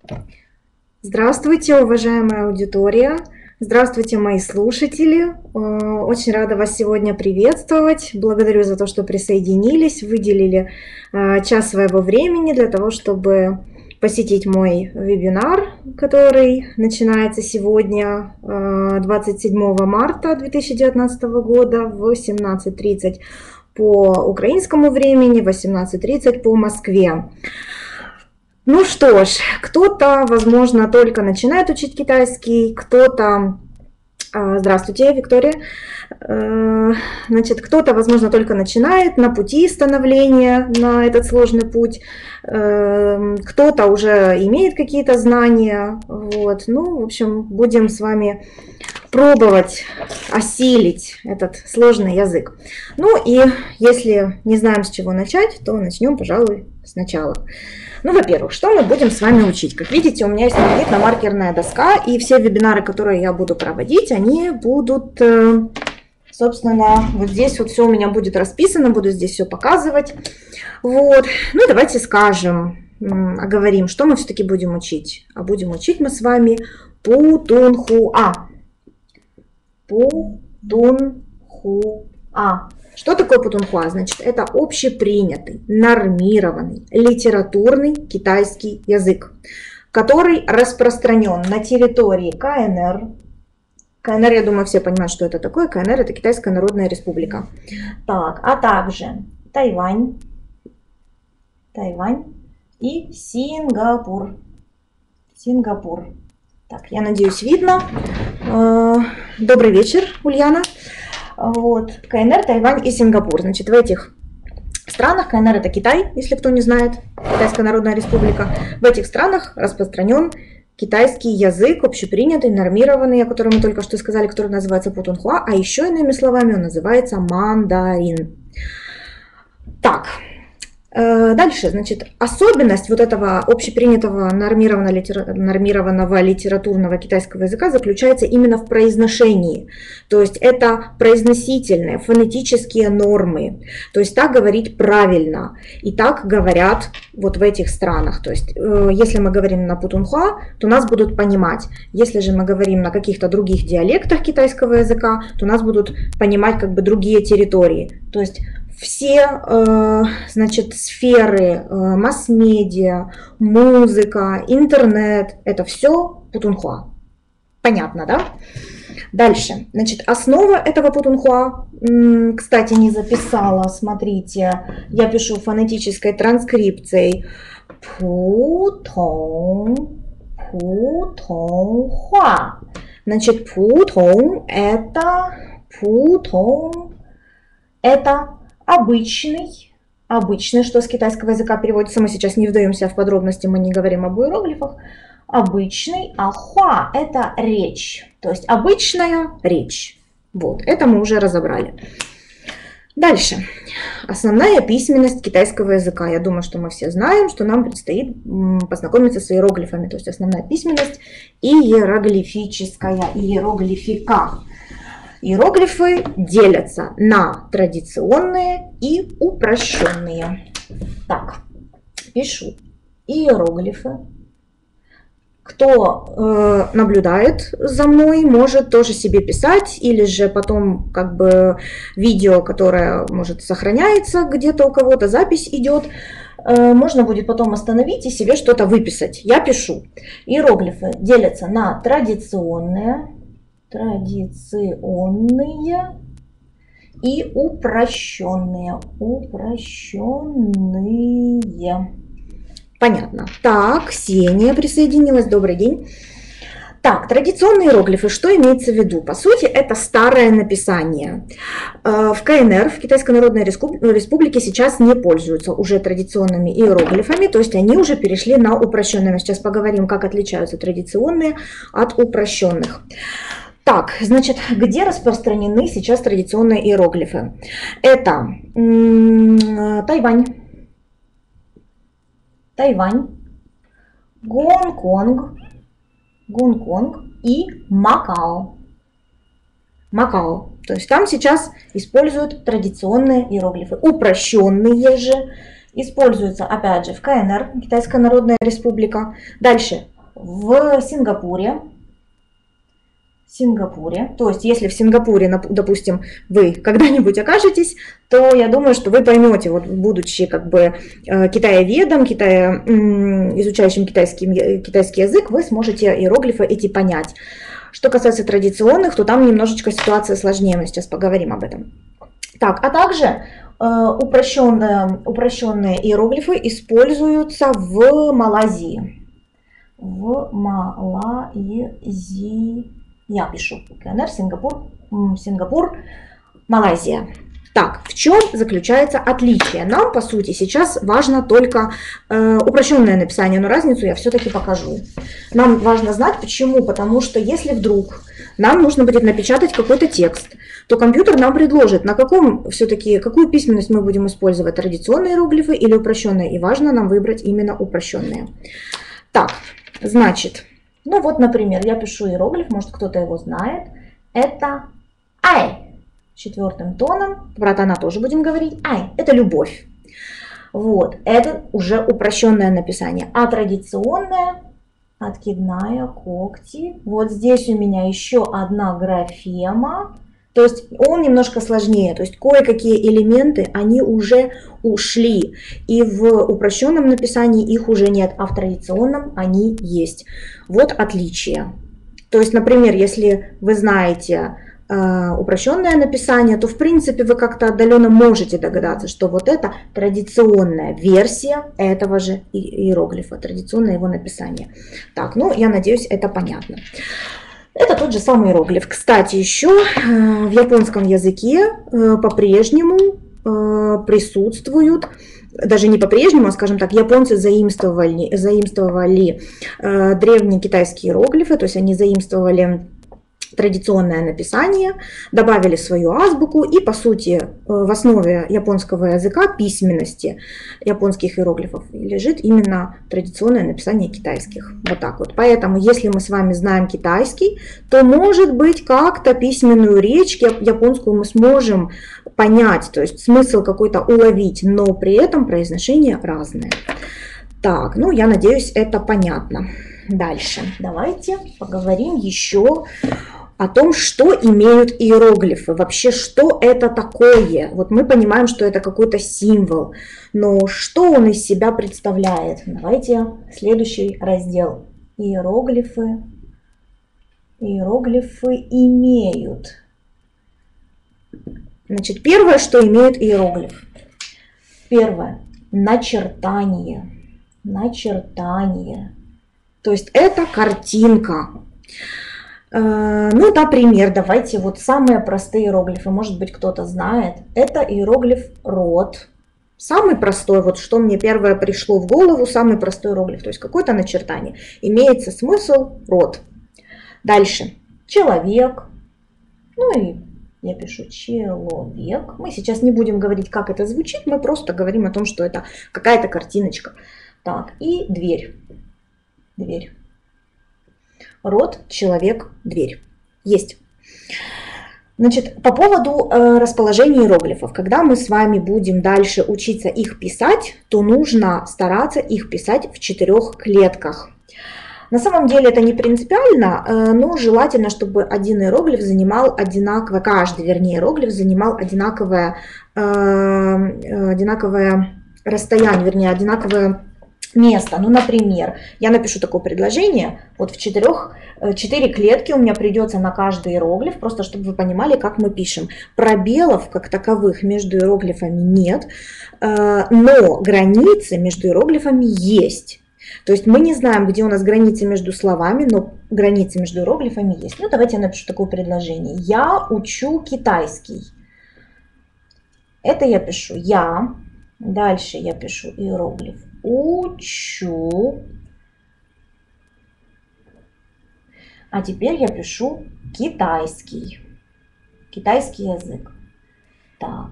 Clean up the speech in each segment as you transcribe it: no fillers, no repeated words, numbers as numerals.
Здравствуйте, уважаемая аудитория! Здравствуйте, мои слушатели! Очень рада вас сегодня приветствовать. Благодарю за то, что присоединились, выделили час своего времени для того, чтобы посетить мой вебинар, который начинается сегодня, 27 марта 2019 года в 17:30 по украинскому времени, 18:30 по Москве. Ну что ж, кто-то, возможно, только начинает учить китайский, кто-то... Здравствуйте, Виктория. Значит, кто-то, возможно, только начинает на пути становления на этот сложный путь, кто-то уже имеет какие-то знания. Вот. Ну, в общем, будем с вами пробовать осилить этот сложный язык. Ну и если не знаем, с чего начать, то начнем, пожалуй, сначала. Ну, во-первых, что мы будем с вами учить? Как видите, у меня есть магнитно-маркерная доска, и все вебинары, которые я буду проводить, они будут, собственно, вот здесь вот все у меня будет расписано, буду здесь все показывать. Вот. Ну, давайте скажем, оговорим, что мы все-таки будем учить. А будем учить мы с вами путунхуа. Путунхуа. Что такое путунхуа? Значит, это общепринятый, нормированный, литературный китайский язык, который распространен на территории КНР. КНР, я думаю, все понимают, что это такое. КНР – это Китайская Народная Республика. Так, а также Тайвань и Сингапур. Так, я надеюсь, видно. Добрый вечер, Ульяна. Вот, КНР, Тайвань и Сингапур. Значит, в этих странах, КНР это Китай, если кто не знает, Китайская Народная Республика, в этих странах распространен китайский язык, общепринятый, нормированный, о котором мы только что сказали, который называется путунхуа, а еще иными словами он называется мандарин. Так. Дальше, значит, особенность вот этого общепринятого нормированного литературного китайского языка заключается именно в произношении. То есть это произносительные, фонетические нормы. То есть так говорить правильно. И так говорят вот в этих странах. То есть если мы говорим на путунхуа, то нас будут понимать. Если же мы говорим на каких-то других диалектах китайского языка, то нас будут понимать как бы другие территории. То есть все, значит, сферы, масс-медиа, музыка, интернет, это все путунхуа. Понятно, да? Дальше, значит, основа этого путунхуа, кстати, не записала, смотрите, я пишу фонетической транскрипцией. Путунхуа. Значит, это обычный, что с китайского языка переводится, мы сейчас не вдаемся в подробности, мы не говорим об иероглифах, обычный, а хуа – это речь, то есть обычная речь. Вот, это мы уже разобрали. Дальше. Основная письменность китайского языка. Я думаю, что мы все знаем, что нам предстоит познакомиться с иероглифами, то есть основная письменность иероглифическая, иероглифика. Иероглифы делятся на традиционные и упрощенные. Так, пишу иероглифы. Кто наблюдает за мной, может тоже себе писать, или же потом как бы видео, которое может сохраняется где-то у кого-то, запись идет, можно будет потом остановить и себе что-то выписать. Я пишу. Иероглифы делятся на традиционные и упрощенные. Понятно. Так, Ксения присоединилась. Добрый день. Так, традиционные иероглифы, что имеется в виду? По сути, это старое написание. В КНР, в Китайской Народной Республике, сейчас не пользуются уже традиционными иероглифами, то есть они уже перешли на упрощенные. Мы сейчас поговорим, как отличаются традиционные от упрощенных. Так, значит, где распространены сейчас традиционные иероглифы? Это Тайвань, Гонконг и Макао. То есть там сейчас используют традиционные иероглифы. Упрощенные же используются, опять же, в КНР, Китайская Народная Республика. Дальше в Сингапуре, то есть если в Сингапуре, допустим, вы когда-нибудь окажетесь, то я думаю, что вы поймете, вот будучи как бы китаеведом, изучающим китайский язык, вы сможете иероглифы эти понять. Что касается традиционных, то там немножечко ситуация сложнее, мы сейчас поговорим об этом. Так, а также упрощенные иероглифы используются в Малайзии. В Малайзии. Я пишу КНР, Сингапур, Малайзия. Так, в чем заключается отличие? Нам, по сути, сейчас важно только упрощенное написание, но разницу я все-таки покажу. Нам важно знать, почему. Потому что если вдруг нам нужно будет напечатать какой-то текст, то компьютер нам предложит, какую письменность мы будем использовать, традиционные иероглифы или упрощенные. И важно нам выбрать именно упрощенные. Так, значит... Ну вот, например, я пишу иероглиф, может кто-то его знает. Это ай. Четвертым тоном, про тона тоже будем говорить. Ай, это любовь. Вот, это уже упрощенное написание. А традиционное, откидная, когти. Вот здесь у меня еще одна графема. То есть он немножко сложнее. То есть кое-какие элементы, они уже ушли. И в упрощенном написании их уже нет, а в традиционном они есть. Вот отличие. То есть, например, если вы знаете упрощенное написание, то в принципе вы как-то отдаленно можете догадаться, что вот это традиционная версия этого же иероглифа, традиционное его написание. Так, ну я надеюсь, это понятно. Это тот же самый иероглиф. Кстати, еще в японском языке по-прежнему присутствуют, даже не по-прежнему, а скажем так, японцы заимствовали древние китайские иероглифы, то есть они заимствовали традиционное написание, добавили свою азбуку, и по сути в основе японского языка, письменности японских иероглифов лежит именно традиционное написание китайских. Вот так вот. Поэтому если мы с вами знаем китайский, то может быть как-то письменную речь японскую мы сможем понять, то есть смысл какой-то уловить, но при этом произношение разное. Так, ну я надеюсь, это понятно. Дальше давайте поговорим еще о том, что имеют иероглифы. Вообще, что это такое? Вот мы понимаем, что это какой-то символ, но что он из себя представляет? Давайте следующий раздел. Иероглифы. Иероглифы имеют. Значит, первое, что имеет иероглиф. Первое. Начертание. Начертание. То есть это картинка. Ну, например, давайте вот самые простые иероглифы, может быть, кто-то знает. Это иероглиф рот. Самый простой, вот что мне первое пришло в голову, самый простой иероглиф, то есть какое-то начертание. Имеется смысл рот. Дальше. Человек. Ну и я пишу человек. Мы сейчас не будем говорить, как это звучит, мы просто говорим о том, что это какая-то картиночка. Так, и дверь. Дверь. Рот, человек, дверь. Есть. Значит, по поводу расположения иероглифов. Когда мы с вами будем дальше учиться их писать, то нужно стараться их писать в 4 клетках. На самом деле это не принципиально, но желательно, чтобы один иероглиф занимал одинаковое, каждый, вернее, иероглиф занимал одинаковое расстояние, вернее, одинаковое место. Ну, например, я напишу такое предложение, вот в 4 клетки у меня придется на каждый иероглиф, просто чтобы вы понимали, как мы пишем. Пробелов как таковых между иероглифами нет, но границы между иероглифами есть. То есть мы не знаем, где у нас границы между словами, но границы между иероглифами есть. Ну, давайте я напишу такое предложение. Я учу китайский. Это я пишу я. Дальше я пишу иероглиф учу. А теперь я пишу китайский. Китайский язык. Так.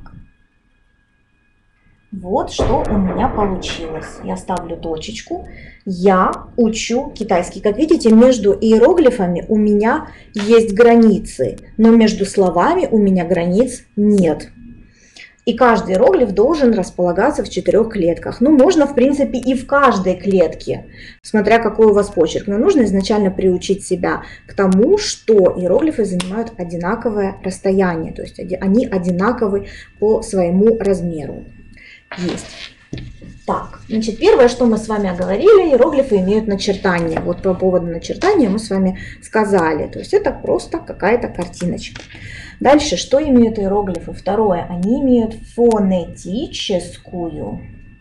Вот что у меня получилось. Я ставлю точечку. Я учу китайский. Как видите, между иероглифами у меня есть границы, но между словами у меня границ нет. И каждый иероглиф должен располагаться в 4 клетках. Ну, можно, в принципе, и в каждой клетке, смотря какой у вас почерк. Но нужно изначально приучить себя к тому, что иероглифы занимают одинаковое расстояние. То есть они одинаковы по своему размеру. Есть. Так, значит, первое, что мы с вами оговорили, иероглифы имеют начертание. Вот по поводу начертания мы с вами сказали. То есть это просто какая-то картиночка. Дальше, что имеют иероглифы? Второе, они имеют фонетическую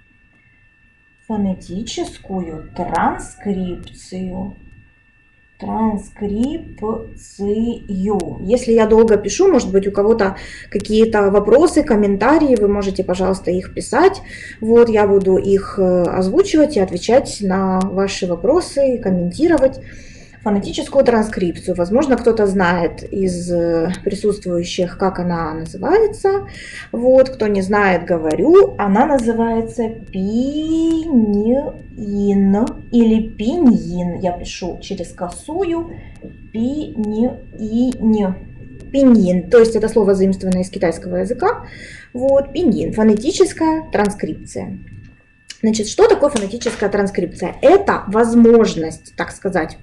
транскрипцию. Если я долго пишу, может быть, у кого-то какие-то вопросы, комментарии, вы можете, пожалуйста, их писать. Вот, я буду их озвучивать и отвечать на ваши вопросы, комментировать. Фонетическую транскрипцию. Возможно, кто-то знает из присутствующих, как она называется. Вот, кто не знает, говорю, она называется пиньин или пиньин. Я пишу через косую пиньин. То есть это слово заимствованное из китайского языка. Вот, пиньин. Фонетическая транскрипция. Значит, что такое фонетическая транскрипция? Это возможность, так сказать,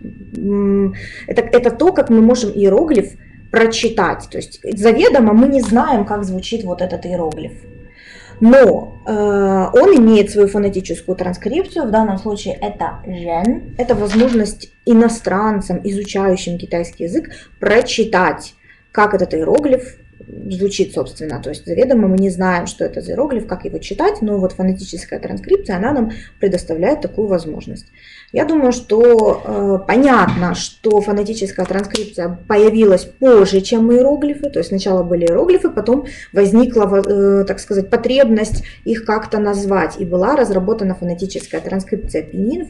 это то, как мы можем иероглиф прочитать. То есть заведомо мы не знаем, как звучит вот этот иероглиф. Но он имеет свою фонетическую транскрипцию, в данном случае это жен, это возможность иностранцам, изучающим китайский язык, прочитать, как этот иероглиф звучит, собственно. То есть заведомо мы не знаем, что это за иероглиф, как его читать, но вот фонетическая транскрипция, она нам предоставляет такую возможность. Я думаю, что понятно, что фонетическая транскрипция появилась позже, чем иероглифы. То есть сначала были иероглифы, потом возникла, так сказать, потребность их как-то назвать. И была разработана фонетическая транскрипция пиньин в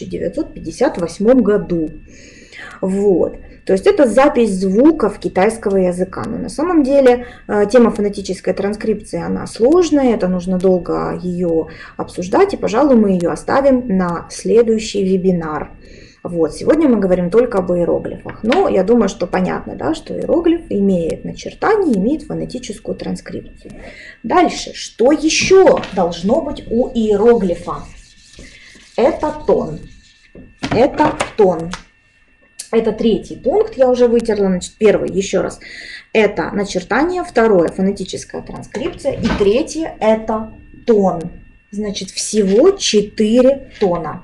1958 году. Вот. То есть это запись звуков китайского языка. Но на самом деле тема фонетической транскрипции, она сложная, это нужно долго ее обсуждать, и, пожалуй, мы ее оставим на следующий вебинар. Вот. Сегодня мы говорим только об иероглифах. Но я думаю, что понятно, да, что иероглиф имеет начертание, имеет фонетическую транскрипцию. Дальше, что еще должно быть у иероглифа? Это тон. Это тон. Это третий пункт, я уже вытерла. Значит, первый, еще раз, это начертание, второе, фонетическая транскрипция, и третье, это тон. Значит, всего 4 тона.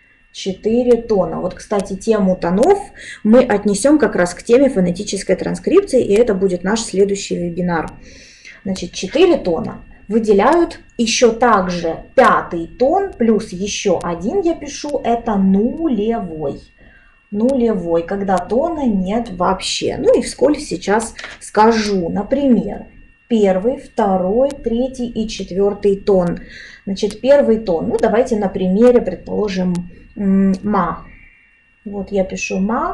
4 тона. Вот, кстати, тему тонов мы отнесем как раз к теме фонетической транскрипции, и это будет наш следующий вебинар. Значит, 4 тона выделяют еще также 5-й тон, плюс еще один я пишу, это нулевой. Нулевой, когда тона нет вообще. Ну и вскользь сейчас скажу. Например, 1, 2, 3 и 4 тон. Значит, 1 тон. Ну, давайте на примере, предположим, ма. Вот я пишу ма,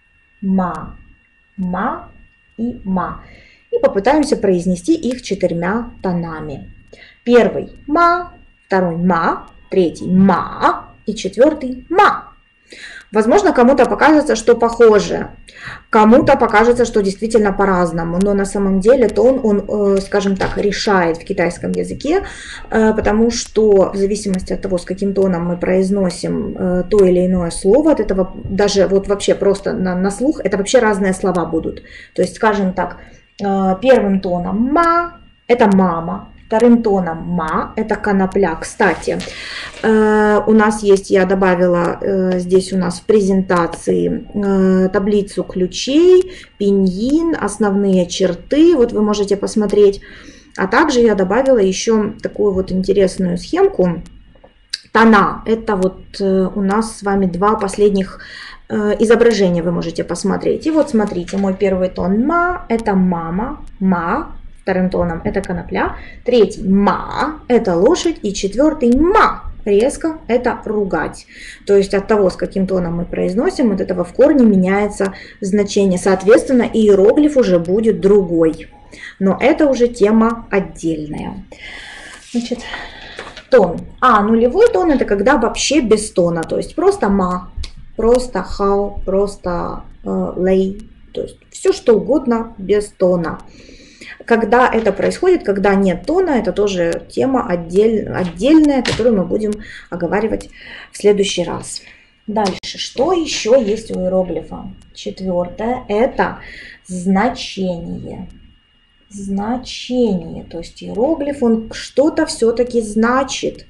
ма, ма и ма. И попытаемся произнести их 4 тонами. 1 ма, 2 ма, 3 ма и 4 ма. Возможно, кому-то покажется, что похоже, кому-то покажется, что действительно по-разному, но на самом деле тон, он, скажем так, решает в китайском языке, потому что в зависимости от того, с каким тоном мы произносим то или иное слово, от этого даже вот вообще просто на слух, это вообще разные слова будут. То есть, скажем так, 1 тоном ма – это мама. 2 тоном ма, это конопля. Кстати, у нас есть, я добавила здесь у нас в презентации таблицу ключей, пиньин, основные черты, вот вы можете посмотреть. А также я добавила еще такую вот интересную схемку. Тона, это вот у нас с вами 2 последних изображения вы можете посмотреть. И вот смотрите, мой 1 тон ма, это мама, ма. 2 тоном это конопля, 3 ма это лошадь и 4 ма резко это ругать. То есть от того, с каким тоном мы произносим, от этого в корне меняется значение. Соответственно, иероглиф уже будет другой. Но это уже тема отдельная. Значит, тон. Нулевой тон это когда вообще без тона. То есть просто ма, просто хао, просто лей. То есть все что угодно без тона. Когда это происходит, когда нет тона, это тоже тема отдельная, которую мы будем оговаривать в следующий раз. Дальше, что еще есть у иероглифа? Четвертое – это значение. Значение, то есть иероглиф, он что-то все-таки значит.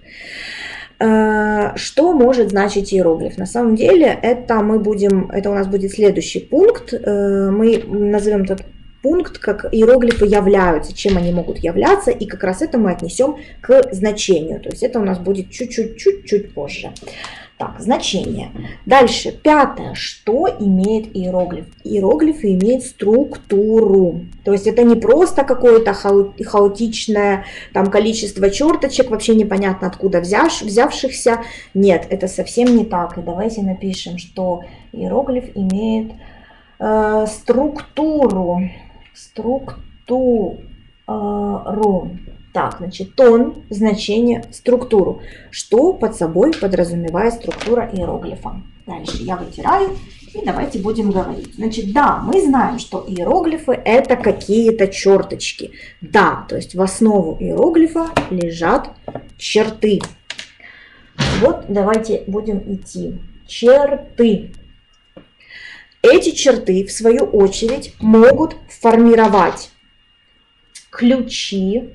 Что может значить иероглиф? На самом деле, это у нас будет следующий пункт. Мы назовем этот пункт, как иероглифы являются, чем они могут являться, и как раз это мы отнесем к значению. То есть это у нас будет чуть-чуть позже. Так, значение. Дальше, пятое. Что имеет иероглиф? Иероглифы имеют структуру. То есть это не просто какое-то хаотичное там, количество черточек, вообще непонятно откуда взявшихся. Нет, это совсем не так. И давайте напишем, что иероглиф имеет структуру. Так, значит, тон, значение, структуру. Что под собой подразумевает структура иероглифа? Дальше я вытираю и давайте будем говорить. Значит, да, мы знаем, что иероглифы это какие-то черточки. Да, то есть в основу иероглифа лежат черты. Вот давайте будем идти. Черты. Эти черты, в свою очередь, могут формировать ключи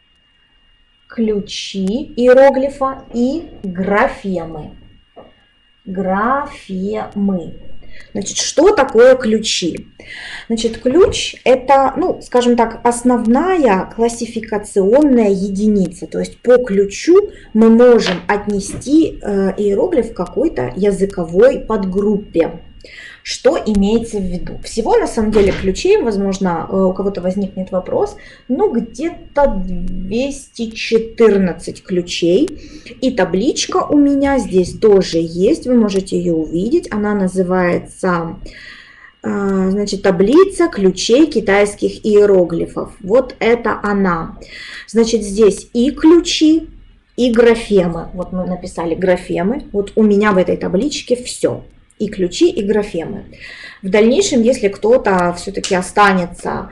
иероглифа и графемы. Значит, что такое ключи? Значит, ключ это, ну, скажем так, основная классификационная единица. То есть по ключу мы можем отнести иероглиф к какой-то языковой подгруппе. Что имеется в виду? Всего на самом деле ключей, возможно, у кого-то возникнет вопрос, ну где-то 214 ключей. И табличка у меня здесь тоже есть, вы можете ее увидеть. Она называется, значит, таблица ключей китайских иероглифов. Вот это она. Значит, здесь и ключи, и графемы. Вот мы написали графемы. Вот у меня в этой табличке все. И ключи, и графемы. В дальнейшем, если кто-то все-таки останется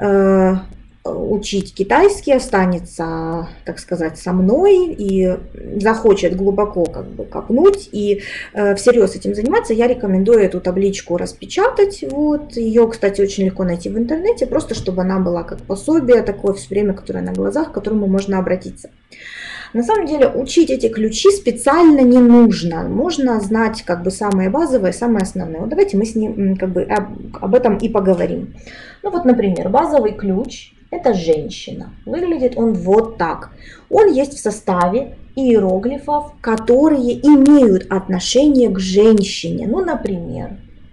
учить китайский, останется, так сказать, со мной и захочет глубоко как бы копнуть и всерьез этим заниматься, я рекомендую эту табличку распечатать. Вот. Ее, кстати, очень легко найти в интернете, просто чтобы она была как пособие, такое все время, которое на глазах, к которому можно обратиться. На самом деле учить эти ключи специально не нужно. Можно знать как бы самые базовые, самые основные. Вот давайте мы с ним как бы об этом и поговорим. Ну вот, например, базовый ключ – это женщина. Выглядит он вот так. Он есть в составе иероглифов, которые имеют отношение к женщине. Ну, например,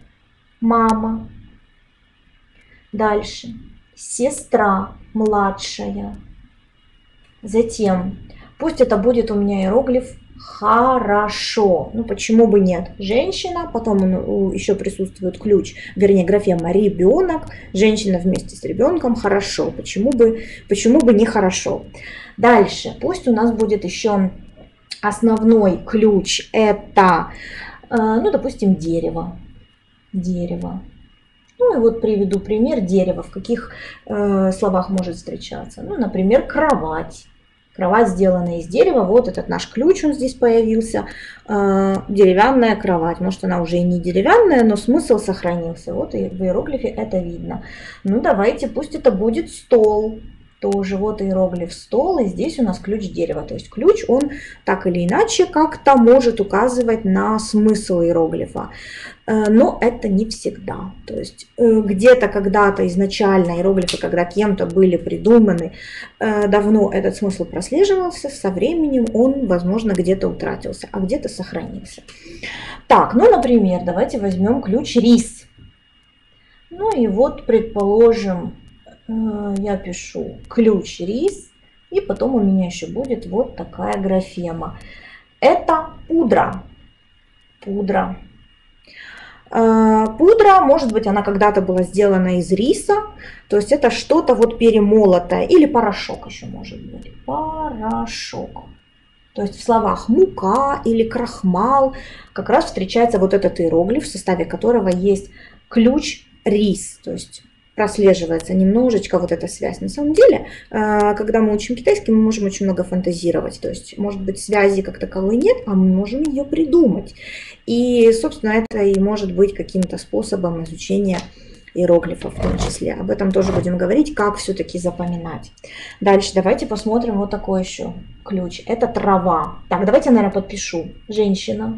мама. Дальше сестра младшая. Затем пусть это будет у меня иероглиф «хорошо». Ну, почему бы нет? Женщина, потом еще присутствует ключ, вернее, графема «ребенок». Женщина вместе с ребенком «хорошо». Почему бы не «хорошо»? Дальше, пусть у нас будет еще основной ключ. Это, ну, допустим, дерево. Дерево. Ну, и вот приведу пример дерева. В каких словах может встречаться? Ну, например, кровать. Кровать сделана из дерева, вот этот наш ключ, он здесь появился, деревянная кровать. Может, она уже и не деревянная, но смысл сохранился. Вот и в иероглифе это видно. Ну, давайте, пусть это будет стол. Тоже вот иероглиф стол, и здесь у нас ключ дерева. То есть ключ, он так или иначе как-то может указывать на смысл иероглифа. Но это не всегда. То есть где-то когда-то изначально иероглифы, когда кем-то были придуманы, давно этот смысл прослеживался, со временем он, возможно, где-то утратился, а где-то сохранился. Так, ну, например, давайте возьмем ключ рис. Ну и вот, предположим, я пишу ключ рис, и потом у меня еще будет вот такая графема. Это пудра. Пудра. Пудра, может быть, она когда-то была сделана из риса, то есть это что-то вот перемолотое, или порошок еще может быть. Порошок. То есть в словах мука или крахмал как раз встречается вот этот иероглиф, в составе которого есть ключ рис, то есть прослеживается немножечко вот эта связь. На самом деле, когда мы учим китайский, мы можем очень много фантазировать. То есть, может быть, связи как таковой нет, а мы можем ее придумать. И, собственно, это и может быть каким-то способом изучения иероглифов в том числе. Об этом тоже будем говорить, как все-таки запоминать. Дальше давайте посмотрим вот такой еще ключ. Это трава. Так, давайте я, наверное, подпишу. Женщина.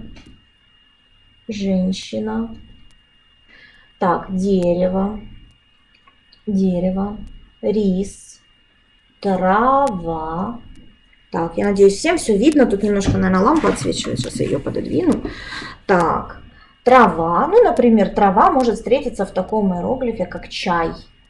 Женщина. Так, дерево. Дерево. Рис. Трава. Так, я надеюсь, всем все видно. Тут немножко, наверное, лампа отсвечивает. Сейчас я ее пододвину. Так. Трава, ну, например, трава может встретиться в таком иероглифе, как чай.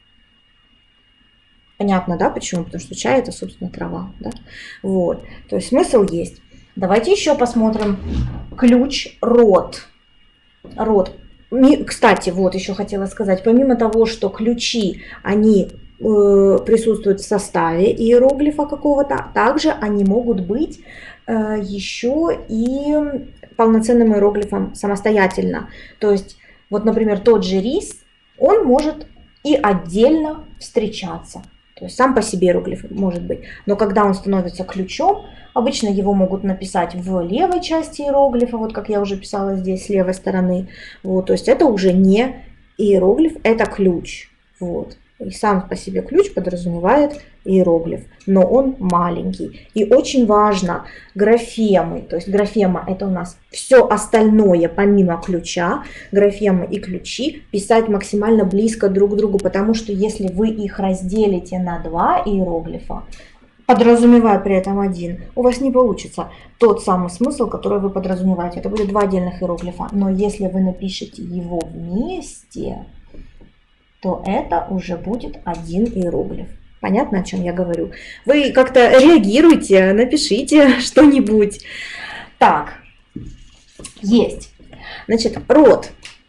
Понятно, да, почему? Потому что чай – это, собственно, трава, да? Вот, то есть смысл есть. Давайте еще посмотрим ключ рот. Рот. Кстати, вот еще хотела сказать, помимо того, что ключи, они присутствуют в составе иероглифа какого-то, также они могут быть еще и полноценным иероглифом самостоятельно. То есть, вот, например, тот же рис, он может и отдельно встречаться. То есть сам по себе иероглиф может быть. Но когда он становится ключом, обычно его могут написать в левой части иероглифа, вот как я уже писала здесь, с левой стороны. Вот, то есть это уже не иероглиф, это ключ. Вот. И сам по себе ключ подразумевает иероглиф, но он маленький. И очень важно графемы, то есть графема это у нас все остальное помимо ключа, графемы и ключи писать максимально близко друг к другу, потому что если вы их разделите на два иероглифа, подразумевая при этом один, у вас не получится тот самый смысл, который вы подразумеваете. Это будет два отдельных иероглифа. Но если вы напишете его вместе, то это уже будет один иероглиф. Понятно, о чем я говорю? Вы как-то реагируйте, напишите что-нибудь. Так, есть. Значит, род.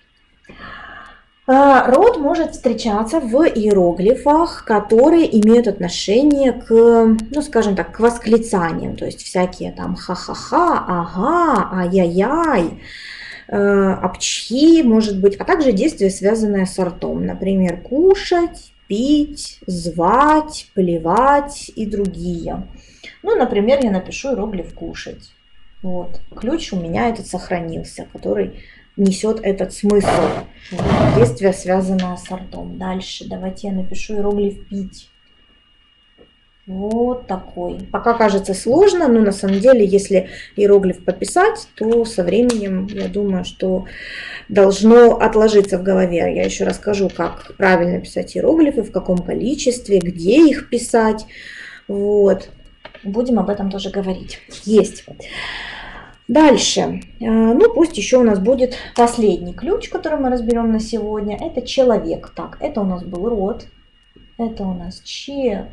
Род может встречаться в иероглифах, которые имеют отношение к, ну, скажем так, к восклицаниям. То есть всякие там ха-ха-ха, ага, ай-яй-яй. Апчхи, может быть, а также действия, связанные с ртом. Например, кушать, пить, звать, плевать и другие. Ну, например, я напишу иероглиф кушать. Вот. Ключ у меня этот сохранился, который несет этот смысл. Вот. Действие, связанное с ртом. Дальше давайте я напишу иероглиф пить. Вот такой. Пока кажется сложно, но на самом деле, если иероглиф пописать, то со временем, я думаю, что должно отложиться в голове. Я еще расскажу, как правильно писать иероглифы, в каком количестве, где их писать. Вот. Будем об этом тоже говорить. Есть. Дальше. Ну, пусть еще у нас будет последний ключ, который мы разберем на сегодня. Это человек. Так, это у нас был род. Это у нас человек.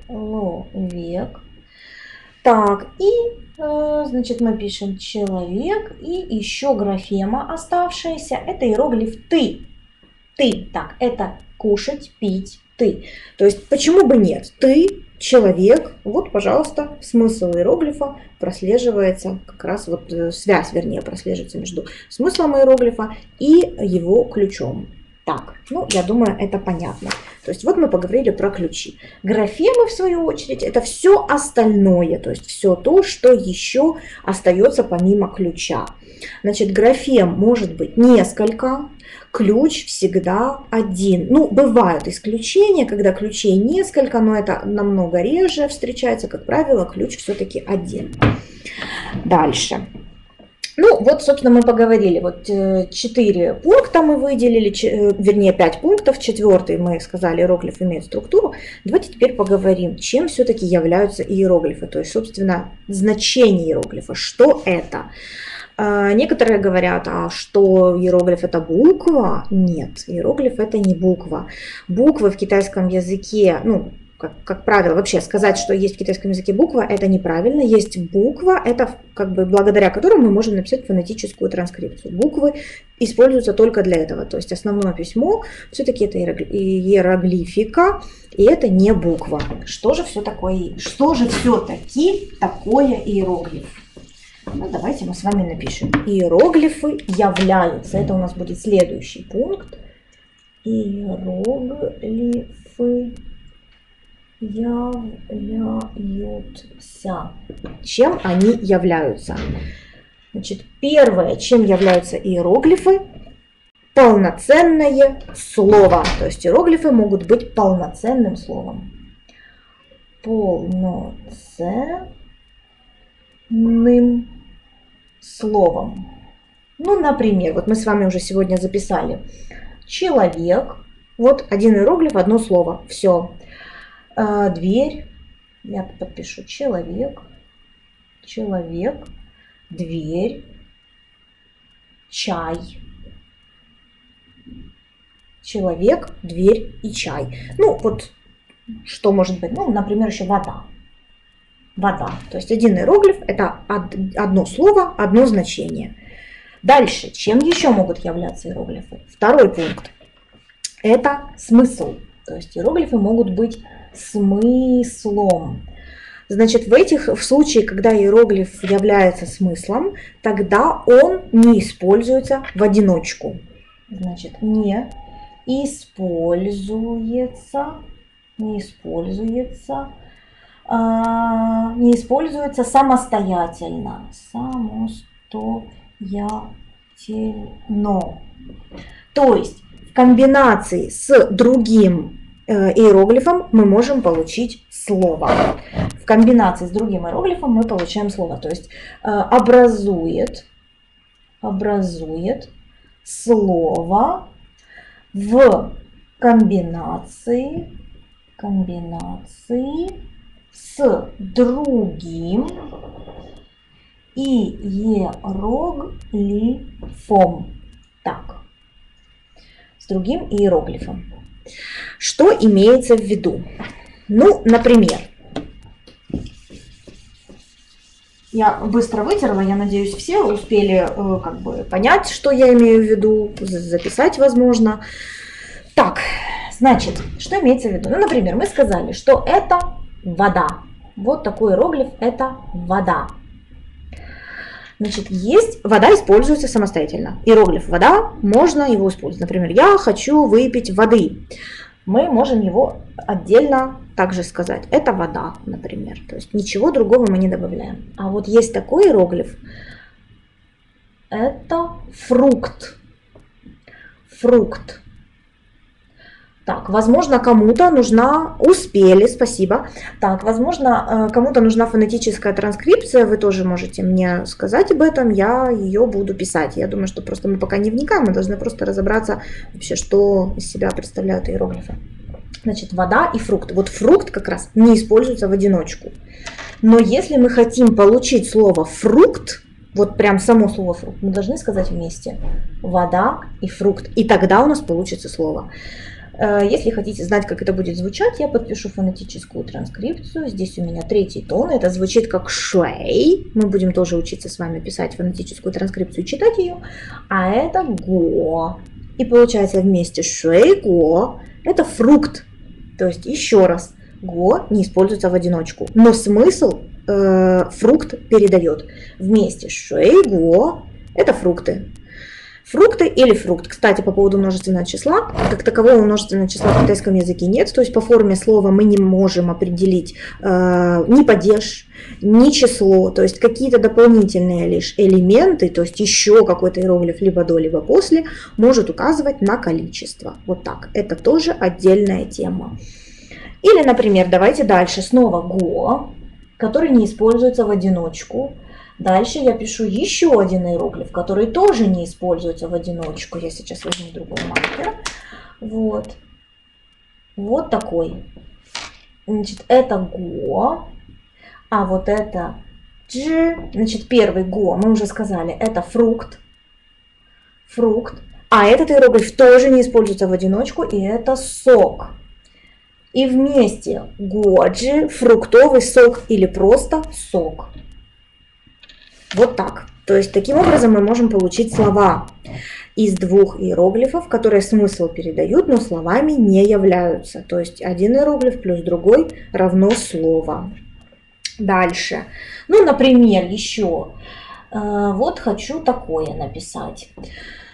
Так, и, значит, мы пишем человек. И еще графема оставшаяся. Это иероглиф ты. Ты. Так, это кушать, пить, ты. То есть, почему бы нет? Ты, человек. Вот, пожалуйста, смысл иероглифа прослеживается. Как раз вот связь, вернее, прослеживается между смыслом иероглифа и его ключом. Так, ну, я думаю, это понятно. То есть вот мы поговорили про ключи. Графемы, в свою очередь, это все остальное, то есть все то, что еще остается помимо ключа. Значит, графем может быть несколько, ключ всегда один. Ну, бывают исключения, когда ключей несколько, но это намного реже встречается. Как правило, ключ все-таки один. Дальше. Ну, вот, собственно, мы поговорили. Вот 4 пункта мы выделили, вернее, 5 пунктов. 4-й мы сказали, иероглиф имеет структуру. Давайте теперь поговорим, чем все-таки являются иероглифы. То есть, собственно, значение иероглифа. Что это? Некоторые говорят, что иероглиф это буква. Нет, иероглиф это не буква. Буквы в китайском языке, ну, как правило, вообще сказать, что есть в китайском языке буква, это неправильно. Есть буква, это как бы благодаря которой мы можем написать фонетическую транскрипцию. Буквы используются только для этого. То есть основное письмо все-таки это иероглифика, и это не буква. Что же все-таки такое иероглиф? Ну, давайте мы с вами напишем. Иероглифы являются. Это у нас будет следующий пункт. иероглифы являются. Чем они являются? Значит, первое, чем являются иероглифы, полноценное слово. То есть иероглифы могут быть полноценным словом. Полноценным словом. Ну, например, вот мы с вами уже сегодня записали человек. Вот один иероглиф, одно слово. Все. Дверь. Я подпишу человек. Человек. Дверь. Чай. Человек, дверь и чай. Ну, вот что может быть? Ну, например, еще вода. Вода. То есть один иероглиф – это одно слово, одно значение. Дальше, чем еще могут являться иероглифы? Второй пункт – это смысл. То есть иероглифы могут быть смыслом. Значит, в случае, когда иероглиф является смыслом, тогда он не используется в одиночку. Значит, не используется самостоятельно. То есть в комбинации с другим иероглифом мы можем получить слово. В комбинации с другим иероглифом мы получаем слово. То есть образует слово в комбинации с другим иероглифом. Так, с другим иероглифом. Что имеется в виду? Ну, например, я быстро вытерла, я надеюсь, все успели как бы понять, что я имею в виду, записать возможно. Так, значит, что имеется в виду? Ну, например, мы сказали, что это вода. Вот такой иероглиф – это вода. Значит, вода используется самостоятельно. Иероглиф вода, можно его использовать. Например, я хочу выпить воды. Мы можем его отдельно также сказать. Это вода, например. То есть ничего другого мы не добавляем. А вот есть такой иероглиф. Это фрукт. Фрукт. Так, возможно, кому-то нужна, спасибо. Так, возможно, кому-то нужна фонетическая транскрипция, вы тоже можете мне сказать об этом, я ее буду писать. Я думаю, что просто мы пока не вникаем, мы должны просто разобраться вообще, что из себя представляют иероглифы. Значит, вода и фрукт. Вот фрукт как раз не используется в одиночку. Но если мы хотим получить слово фрукт, вот прям само слово фрукт, мы должны сказать вместе вода и фрукт, и тогда у нас получится слово. Если хотите знать, как это будет звучать, я подпишу фонетическую транскрипцию. Здесь у меня 3-й тон. Это звучит как шей. Мы будем тоже учиться с вами писать фонетическую транскрипцию и читать ее. А это го. И получается вместе шей, го. Это фрукт. То есть еще раз. Го не используется в одиночку. Но смысл фрукт передает. Вместе шей, го. Это фрукты. Фрукты или фрукт. Кстати, по поводу множественного числа, как такового множественного числа в китайском языке нет, то есть по форме слова мы не можем определить ни падеж, ни число, то есть какие-то дополнительные лишь элементы, то есть еще какой-то иероглиф либо до, либо после, может указывать на количество. Вот так. Это тоже отдельная тема. Или, например, давайте дальше. Снова го, который не используется в одиночку. Дальше я пишу еще один иероглиф, который тоже не используется в одиночку. Я сейчас возьму другой маркер. Вот. Вот такой. Значит, это го. А вот это дж. Значит, первый го, мы уже сказали, это фрукт. Фрукт. А этот иероглиф тоже не используется в одиночку, и это сок. И вместе годжи, фруктовый сок или просто сок. Вот так. То есть таким образом мы можем получить слова из двух иероглифов, которые смысл передают, но словами не являются. То есть один иероглиф плюс другой равно слово. Дальше. Ну, например, еще. Вот хочу такое написать.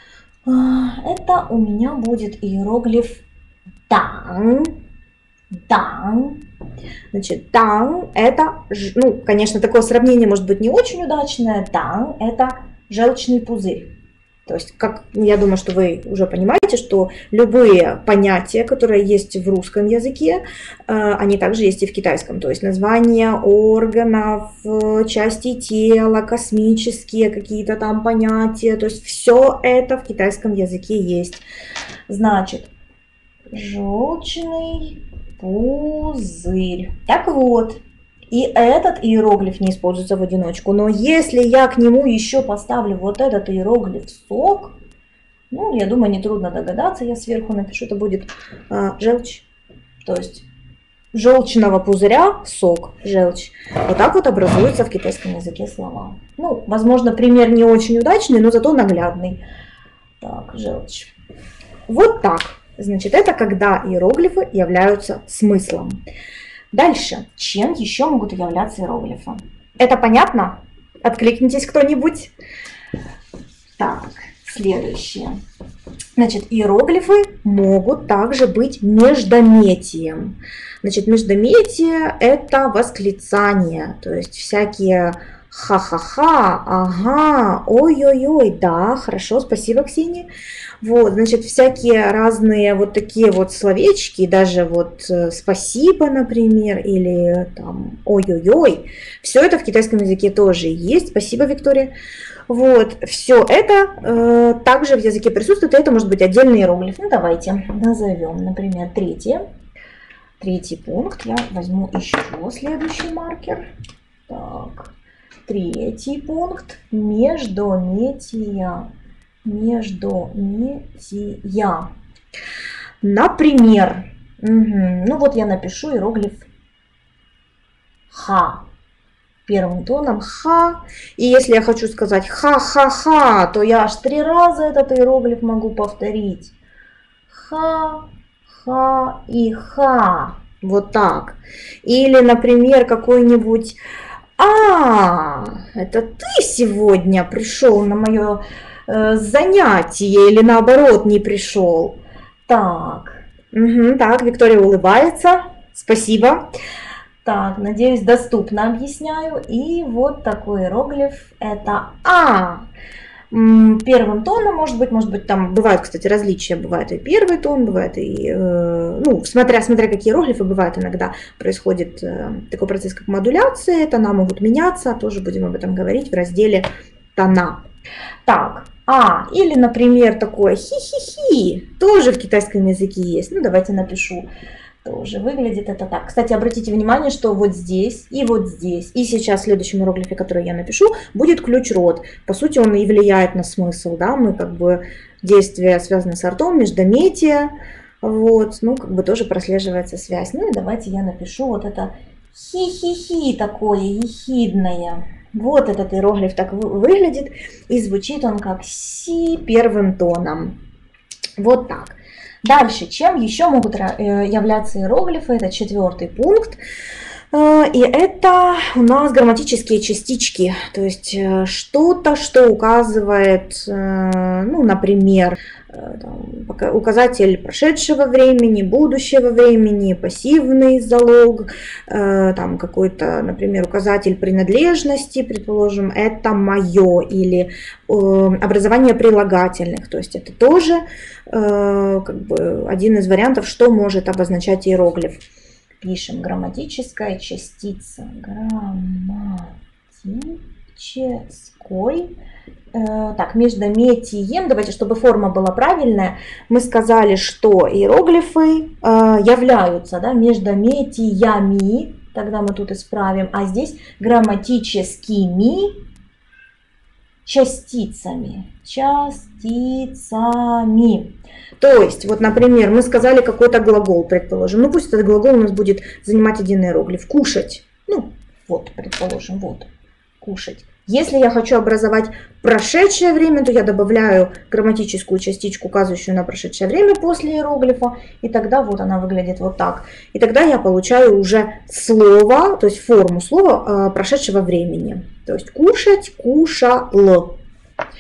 Это у меня будет иероглиф дан. Дан. Значит, дан это, ну, конечно, такое сравнение может быть не очень удачное. Дан это желчный пузырь. То есть, как я думаю, что вы уже понимаете, что любые понятия, которые есть в русском языке, они также есть и в китайском. То есть названия органов, части тела, космические какие-то там понятия. То есть все это в китайском языке есть. Значит, желчный пузырь. Так вот. И этот иероглиф не используется в одиночку. Но если я к нему еще поставлю вот этот иероглиф сок, ну, я думаю, нетрудно догадаться, я сверху напишу, это будет желчь. То есть желчного пузыря сок, желчь. Вот так вот образуются в китайском языке слова. Ну, возможно, пример не очень удачный, но зато наглядный. Так, желчь. Вот так. Значит, это когда иероглифы являются смыслом. Дальше, чем еще могут являться иероглифы? Это понятно? Откликнитесь кто-нибудь. Так, следующее. Значит, иероглифы могут также быть междометием. Значит, междометие – это восклицание, то есть всякие ха-ха-ха, ага, ой-ой-ой, да, хорошо, спасибо, Ксения. Вот, значит, всякие разные вот такие вот словечки, даже вот спасибо, например, или там ой-ой-ой, все это в китайском языке тоже есть. Спасибо, Виктория. Вот, все это также в языке присутствует, и это может быть отдельный иероглиф. Ну, давайте назовем, например, третий пункт. Я возьму еще следующий маркер. Так, третий пункт. Междометия. Междометия. Например, ну вот я напишу иероглиф ха. Первым тоном ха. И если я хочу сказать ха-ха-ха, то я аж 3 раза этот иероглиф могу повторить. Ха, ха и ха. Вот так. Или, например, какой-нибудь это ты сегодня пришел на мое занятие или наоборот не пришел. Так, так, Виктория улыбается. Спасибо. Так, надеюсь, доступно объясняю. И вот такой иероглиф это Первым тоном может быть там бывают, кстати, различия. Бывает и первый тон, бывает и, ну, смотря какие иероглифы, бывает иногда происходит такой процесс, как модуляция. Тона могут меняться, тоже будем об этом говорить в разделе тона. Так, или, например, такое хи-хи-хи, тоже в китайском языке есть. Ну, давайте напишу. Тоже выглядит это так. Кстати, обратите внимание, что вот здесь, и сейчас в следующем иероглифе, который я напишу, будет ключ-род. По сути, он и влияет на смысл, да, мы как бы действия связаны с ртом, междометие, вот, ну, как бы тоже прослеживается связь. Ну, и давайте я напишу вот это хи-хи-хи такое, ехидное. Вот этот иероглиф так выглядит, и звучит он как си первым тоном. Вот так. Дальше, чем еще могут являться иероглифы, это 4-й пункт. И это у нас грамматические частички, то есть что-то, что указывает, ну, например, указатель прошедшего времени, будущего времени, пассивный залог, там какой-то, например, указатель принадлежности, предположим, это мое, или образование прилагательных, то есть это тоже как бы один из вариантов, что может обозначать иероглиф. Пишем грамматическая частица. Грамматической. Так, междометием, давайте, чтобы форма была правильная, мы сказали, что иероглифы являются, да, междометиями, тогда мы тут исправим, а здесь грамматическими частицами. То есть, вот, например, мы сказали какой-то глагол, предположим, ну пусть этот глагол у нас будет занимать один иероглиф. Кушать. Ну, вот, предположим, вот, кушать. Если я хочу образовать прошедшее время, то я добавляю грамматическую частичку, указывающую на прошедшее время после иероглифа, и тогда вот она выглядит вот так. И тогда я получаю уже слово, то есть форму слова прошедшего времени. То есть кушать, кушал.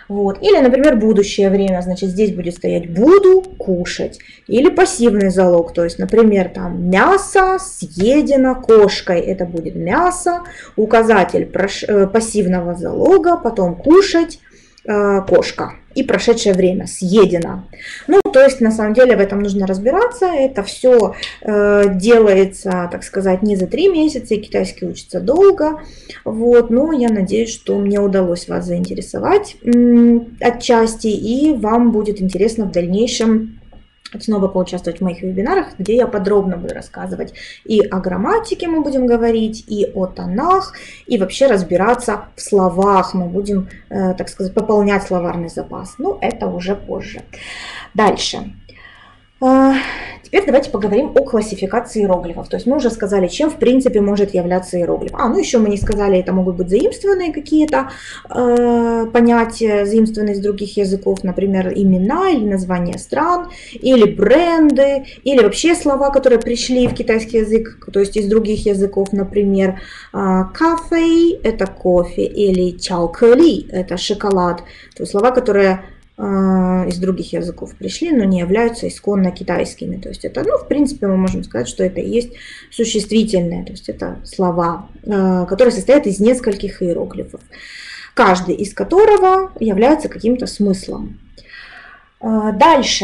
Вот. Или, например, будущее время, значит, здесь будет стоять «буду кушать». Или пассивный залог, то есть, например, там «мясо съедено кошкой», это будет «мясо», указатель пассивного залога, потом «кушать», кошка и прошедшее время съедено. Ну, то есть, на самом деле, в этом нужно разбираться. Это все делается, так сказать, не за 3 месяца, и китайский учится долго. Вот, но я надеюсь, что мне удалось вас заинтересовать отчасти, и вам будет интересно в дальнейшем снова поучаствовать в моих вебинарах, где я подробно буду рассказывать и о грамматике мы будем говорить, и о тонах, и вообще разбираться в словах. Мы будем, так сказать, пополнять словарный запас. Но это уже позже. Дальше. Теперь давайте поговорим о классификации иероглифов. То есть мы уже сказали, чем в принципе может являться иероглиф. Ну еще мы не сказали, это могут быть заимствованные какие-то понятия, заимствованные из других языков, например, имена или названия стран, или бренды, или вообще слова, которые пришли в китайский язык, то есть из других языков, например, кафе – это кофе, или чаокэли – это шоколад, то есть слова, которые из других языков пришли, но не являются исконно китайскими. То есть это, в принципе, мы можем сказать, что это и есть существительные, то есть это слова, которые состоят из нескольких иероглифов, каждый из которого является каким-то смыслом. Дальше.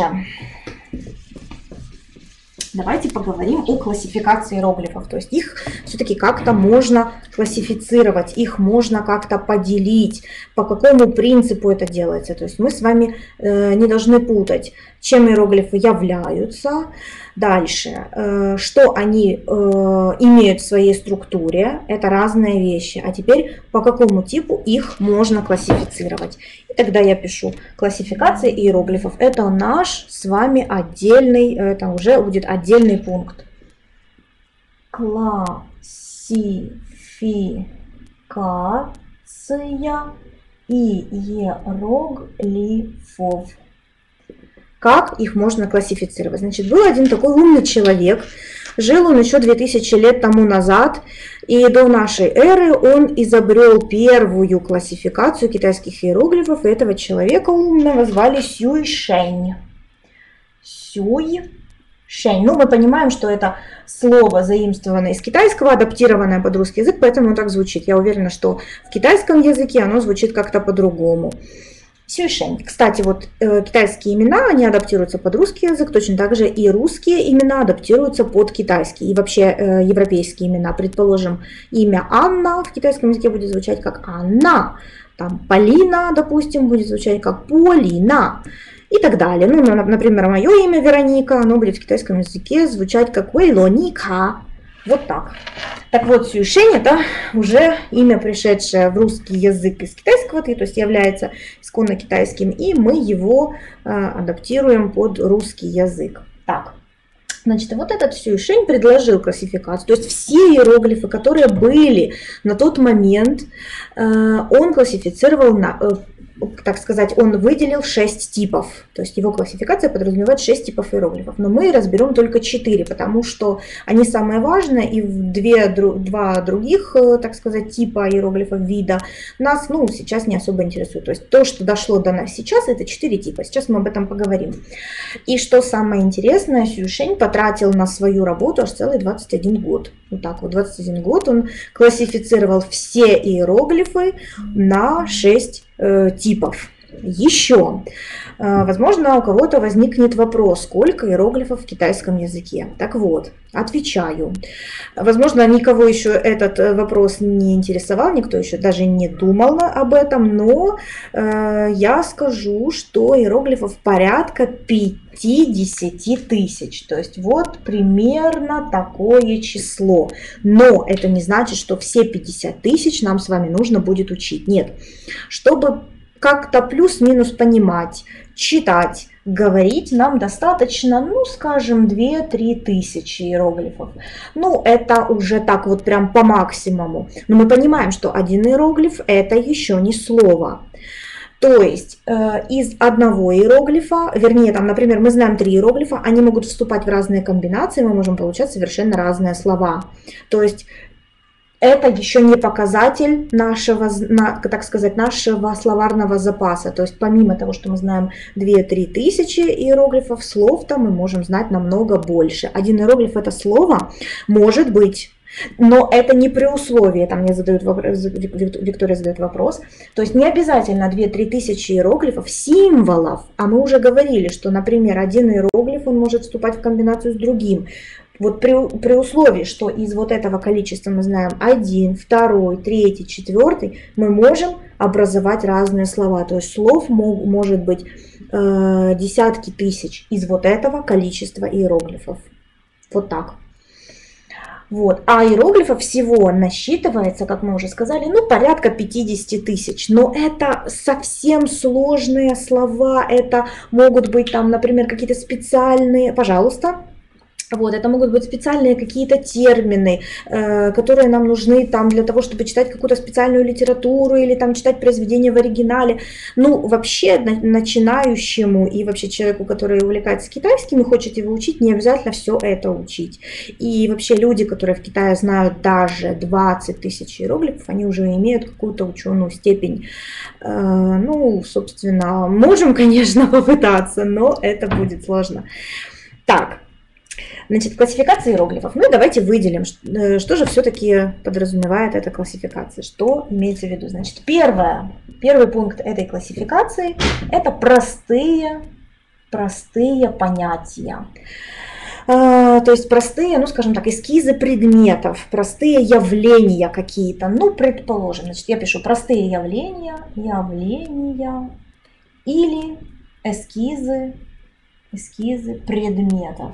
Давайте поговорим о классификации иероглифов. То есть их все-таки как-то можно классифицировать, их можно как-то поделить, по какому принципу это делается. То есть мы с вами не должны путать, чем иероглифы являются. Дальше, что они имеют в своей структуре, это разные вещи. А теперь по какому типу их можно классифицировать. И тогда я пишу классификация иероглифов. Это наш с вами отдельный, это уже будет отдельный пункт. Классификация иероглифов. Как их можно классифицировать? Значит, был один такой умный человек, жил он еще 2000 лет тому назад, и до нашей эры он изобрел первую классификацию китайских иероглифов, и этого человека умного звали Сюйшэнь. Сюйшэнь. Мы понимаем, что это слово заимствованное из китайского, адаптированное под русский язык, поэтому так звучит. Я уверена, что в китайском языке оно звучит как-то по-другому. Сюйшэнь. Кстати, вот китайские имена, они адаптируются под русский язык, точно так же и русские имена адаптируются под китайский. И вообще европейские имена, предположим, имя Анна в китайском языке будет звучать как Анна, там Полина, допустим, будет звучать как Полина и так далее. Например, мое имя Вероника, оно будет в китайском языке звучать как Вэйлоника. Вот так. Так вот, Сюйшэнь – это уже имя, пришедшее в русский язык из китайского, то есть является исконно китайским, и мы его адаптируем под русский язык. Так, значит, вот этот Сюйшэнь предложил классификацию, то есть все иероглифы, которые были на тот момент, он классифицировал так сказать, он выделил 6 типов. То есть его классификация подразумевает 6 типов иероглифов. Но мы разберем только 4, потому что они самые важные, и два других, так сказать, типа иероглифов вида нас сейчас не особо интересует. То есть то, что дошло до нас сейчас, это 4 типа. Сейчас мы об этом поговорим. И что самое интересное, Сюйшэнь потратил на свою работу аж целый 21 год. Вот так вот, 21 год он классифицировал все иероглифы на 6 типов. Еще, возможно, у кого-то возникнет вопрос, сколько иероглифов в китайском языке. Так вот, отвечаю. Возможно, никого еще этот вопрос не интересовал, никто еще даже не думал об этом, но я скажу, что иероглифов порядка 50 тысяч. То есть вот примерно такое число. Но это не значит, что все 50 тысяч нам с вами нужно будет учить. Нет. Чтобы как-то плюс-минус понимать, читать, говорить, нам достаточно, скажем, 2-3 тысячи иероглифов. Это уже так вот прям по максимуму. Но мы понимаем, что один иероглиф – это еще не слово. То есть из одного иероглифа, вернее, например, мы знаем 3 иероглифа, они могут вступать в разные комбинации, мы можем получать совершенно разные слова. То есть это еще не показатель нашего, так сказать, нашего словарного запаса. То есть помимо того, что мы знаем 2-3 тысячи иероглифов, слов-то мы можем знать намного больше. Один иероглиф это слово может быть, но это не при условии, там мне задают вопрос, Виктория задает вопрос, то есть не обязательно 2-3 тысячи иероглифов, символов, а мы уже говорили, что, например, один иероглиф, он может вступать в комбинацию с другим. Вот при условии, что из вот этого количества мы знаем 1, 2, 3, 4, мы можем образовать разные слова. То есть слов может быть десятки тысяч из вот этого количества иероглифов. Вот так. Вот. А иероглифов всего насчитывается, как мы уже сказали, ну порядка 50 тысяч. Но это совсем сложные слова. Это могут быть там, например, какие-то специальные, пожалуйста. Вот, это могут быть специальные какие-то термины, которые нам нужны там для того, чтобы читать какую-то специальную литературу или там читать произведение в оригинале. Ну, вообще начинающему и вообще человеку, который увлекается китайским и хочет его учить, не обязательно все это учить. И вообще люди, которые в Китае знают даже 20 тысяч иероглифов, они уже имеют какую-то ученую степень. Ну, собственно, можем, конечно, попытаться, но это будет сложно. Так. Значит, классификация иероглифов. Ну и давайте выделим, что же все-таки подразумевает эта классификация, что имеется в виду. Значит, первый пункт этой классификации – это простые понятия. То есть простые, ну скажем так, эскизы предметов, простые явления какие-то. Ну, предположим, значит, я пишу простые явления или эскизы предметов.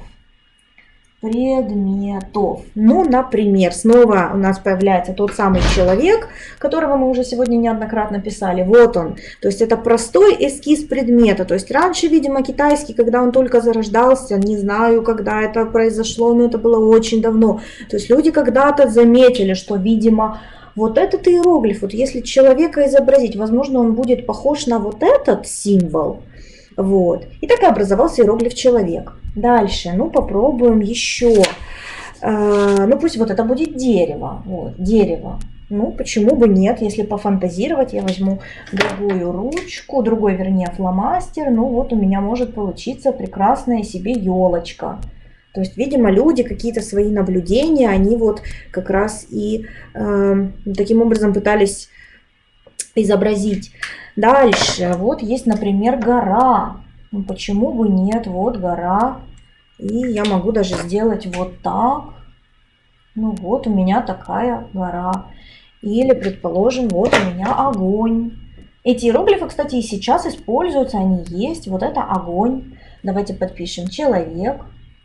Ну, например, снова у нас появляется тот самый человек, которого мы уже сегодня неоднократно писали. Вот он. То есть это простой эскиз предмета. То есть раньше, видимо, китайский, когда он только зарождался, не знаю, когда это произошло, но это было очень давно. То есть люди когда-то заметили, что, видимо, вот этот иероглиф, вот если человека изобразить, возможно, он будет похож на вот этот символ. Вот. И так и образовался иероглиф человек. Дальше, ну попробуем еще. Ну пусть вот это будет дерево. Вот, дерево. Ну почему бы нет, если пофантазировать, я возьму другую ручку, вернее фломастер. Ну вот у меня может получиться прекрасная себе елочка. То есть, видимо, люди какие-то свои наблюдения, они вот как раз и таким образом пытались изобразить. Дальше, вот есть, например, гора. Ну, почему бы нет? Вот гора. И я могу даже сделать вот так. Ну вот у меня такая гора. Или, предположим, вот у меня огонь. Эти иероглифы, кстати, и сейчас используются, они есть. Вот это огонь. Давайте подпишем человек,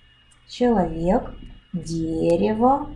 дерево,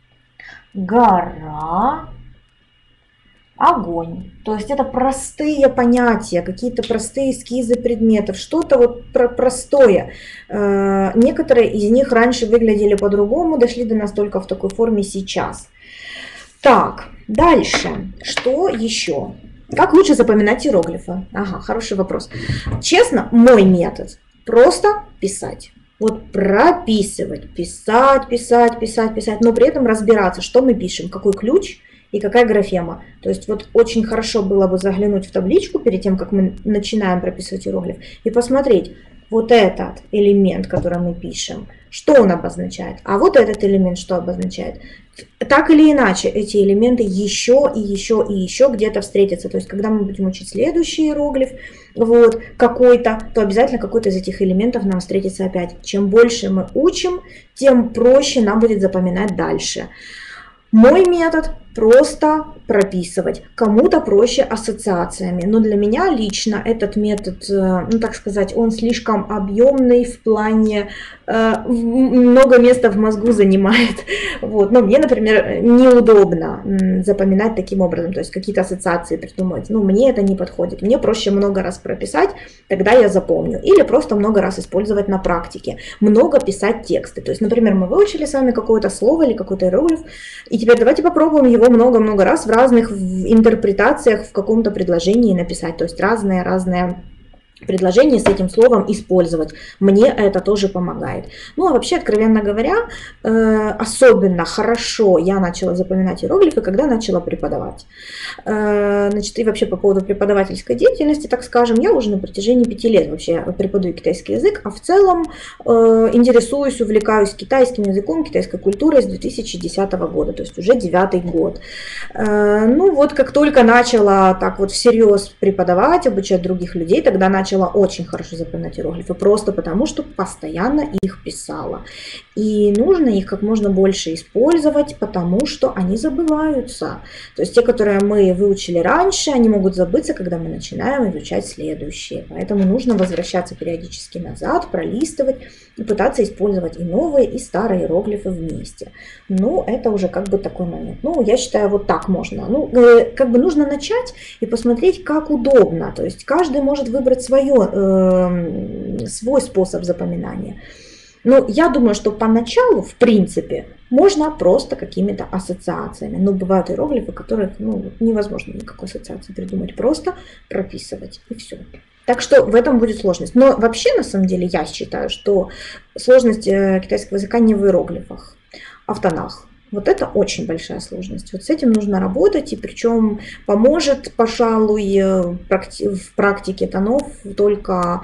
гора, огонь. То есть это простые понятия, какие-то простые эскизы предметов, что-то вот простое. Некоторые из них раньше выглядели по-другому, дошли до нас только в такой форме сейчас. Так, дальше. Что еще? Как лучше запоминать иероглифы? Ага, хороший вопрос. Честно, мой метод просто писать. Вот прописывать, писать, но при этом разбираться, что мы пишем, какой ключ и какая графема. То есть вот очень хорошо было бы заглянуть в табличку перед тем, как мы начинаем прописывать иероглиф, и посмотреть вот этот элемент, который мы пишем, что он обозначает, а вот этот элемент что обозначает. Так или иначе, эти элементы еще где-то встретятся. То есть, когда мы будем учить следующий иероглиф, вот, какой-то, то обязательно какой-то из этих элементов нам встретится опять. Чем больше мы учим, тем проще нам будет запоминать дальше. Мой метод просто прописывать. Кому-то проще ассоциациями. Но для меня лично этот метод, ну так сказать, он слишком объемный в плане много места в мозгу занимает. Вот. Но мне, например, неудобно запоминать таким образом. То есть какие-то ассоциации придумывать. Ну, мне это не подходит. Мне проще много раз прописать, тогда я запомню. Или просто много раз использовать на практике. Много писать тексты. То есть, например, мы выучили с вами какое-то слово или какой-то иероглиф. И теперь давайте попробуем его много-много раз в разных интерпретациях в каком-то предложении написать. То есть разные предложение с этим словом использовать. Мне это тоже помогает. Ну, а вообще, откровенно говоря, особенно хорошо я начала запоминать иероглифы, когда начала преподавать. Значит, и вообще по поводу преподавательской деятельности, так скажем, я уже на протяжении 5 лет вообще преподаю китайский язык, а в целом интересуюсь, увлекаюсь китайским языком, китайской культурой с 2010 года, то есть уже 9-й год. Ну, вот как только начала так вот всерьез преподавать, обучать других людей, тогда начала очень хорошо запоминать иероглифы, просто потому что постоянно их писала. И нужно их как можно больше использовать, потому что они забываются. То есть те, которые мы выучили раньше, они могут забыться, когда мы начинаем изучать следующие. Поэтому нужно возвращаться периодически назад, пролистывать и пытаться использовать и новые, и старые иероглифы вместе. Ну, это уже как бы такой момент. Ну, я считаю, вот так можно. Ну, как бы нужно начать и посмотреть, как удобно. То есть каждый может выбрать свой способ запоминания. Но я думаю, что поначалу, в принципе, можно просто какими-то ассоциациями. Но бывают иероглифы, которых невозможно никакой ассоциации придумать. Просто прописывать и все. Так что в этом будет сложность. Но вообще, на самом деле, я считаю, что сложность китайского языка не в иероглифах, а в тонах. Вот это очень большая сложность. Вот с этим нужно работать, и причем поможет, пожалуй, в практике тонов только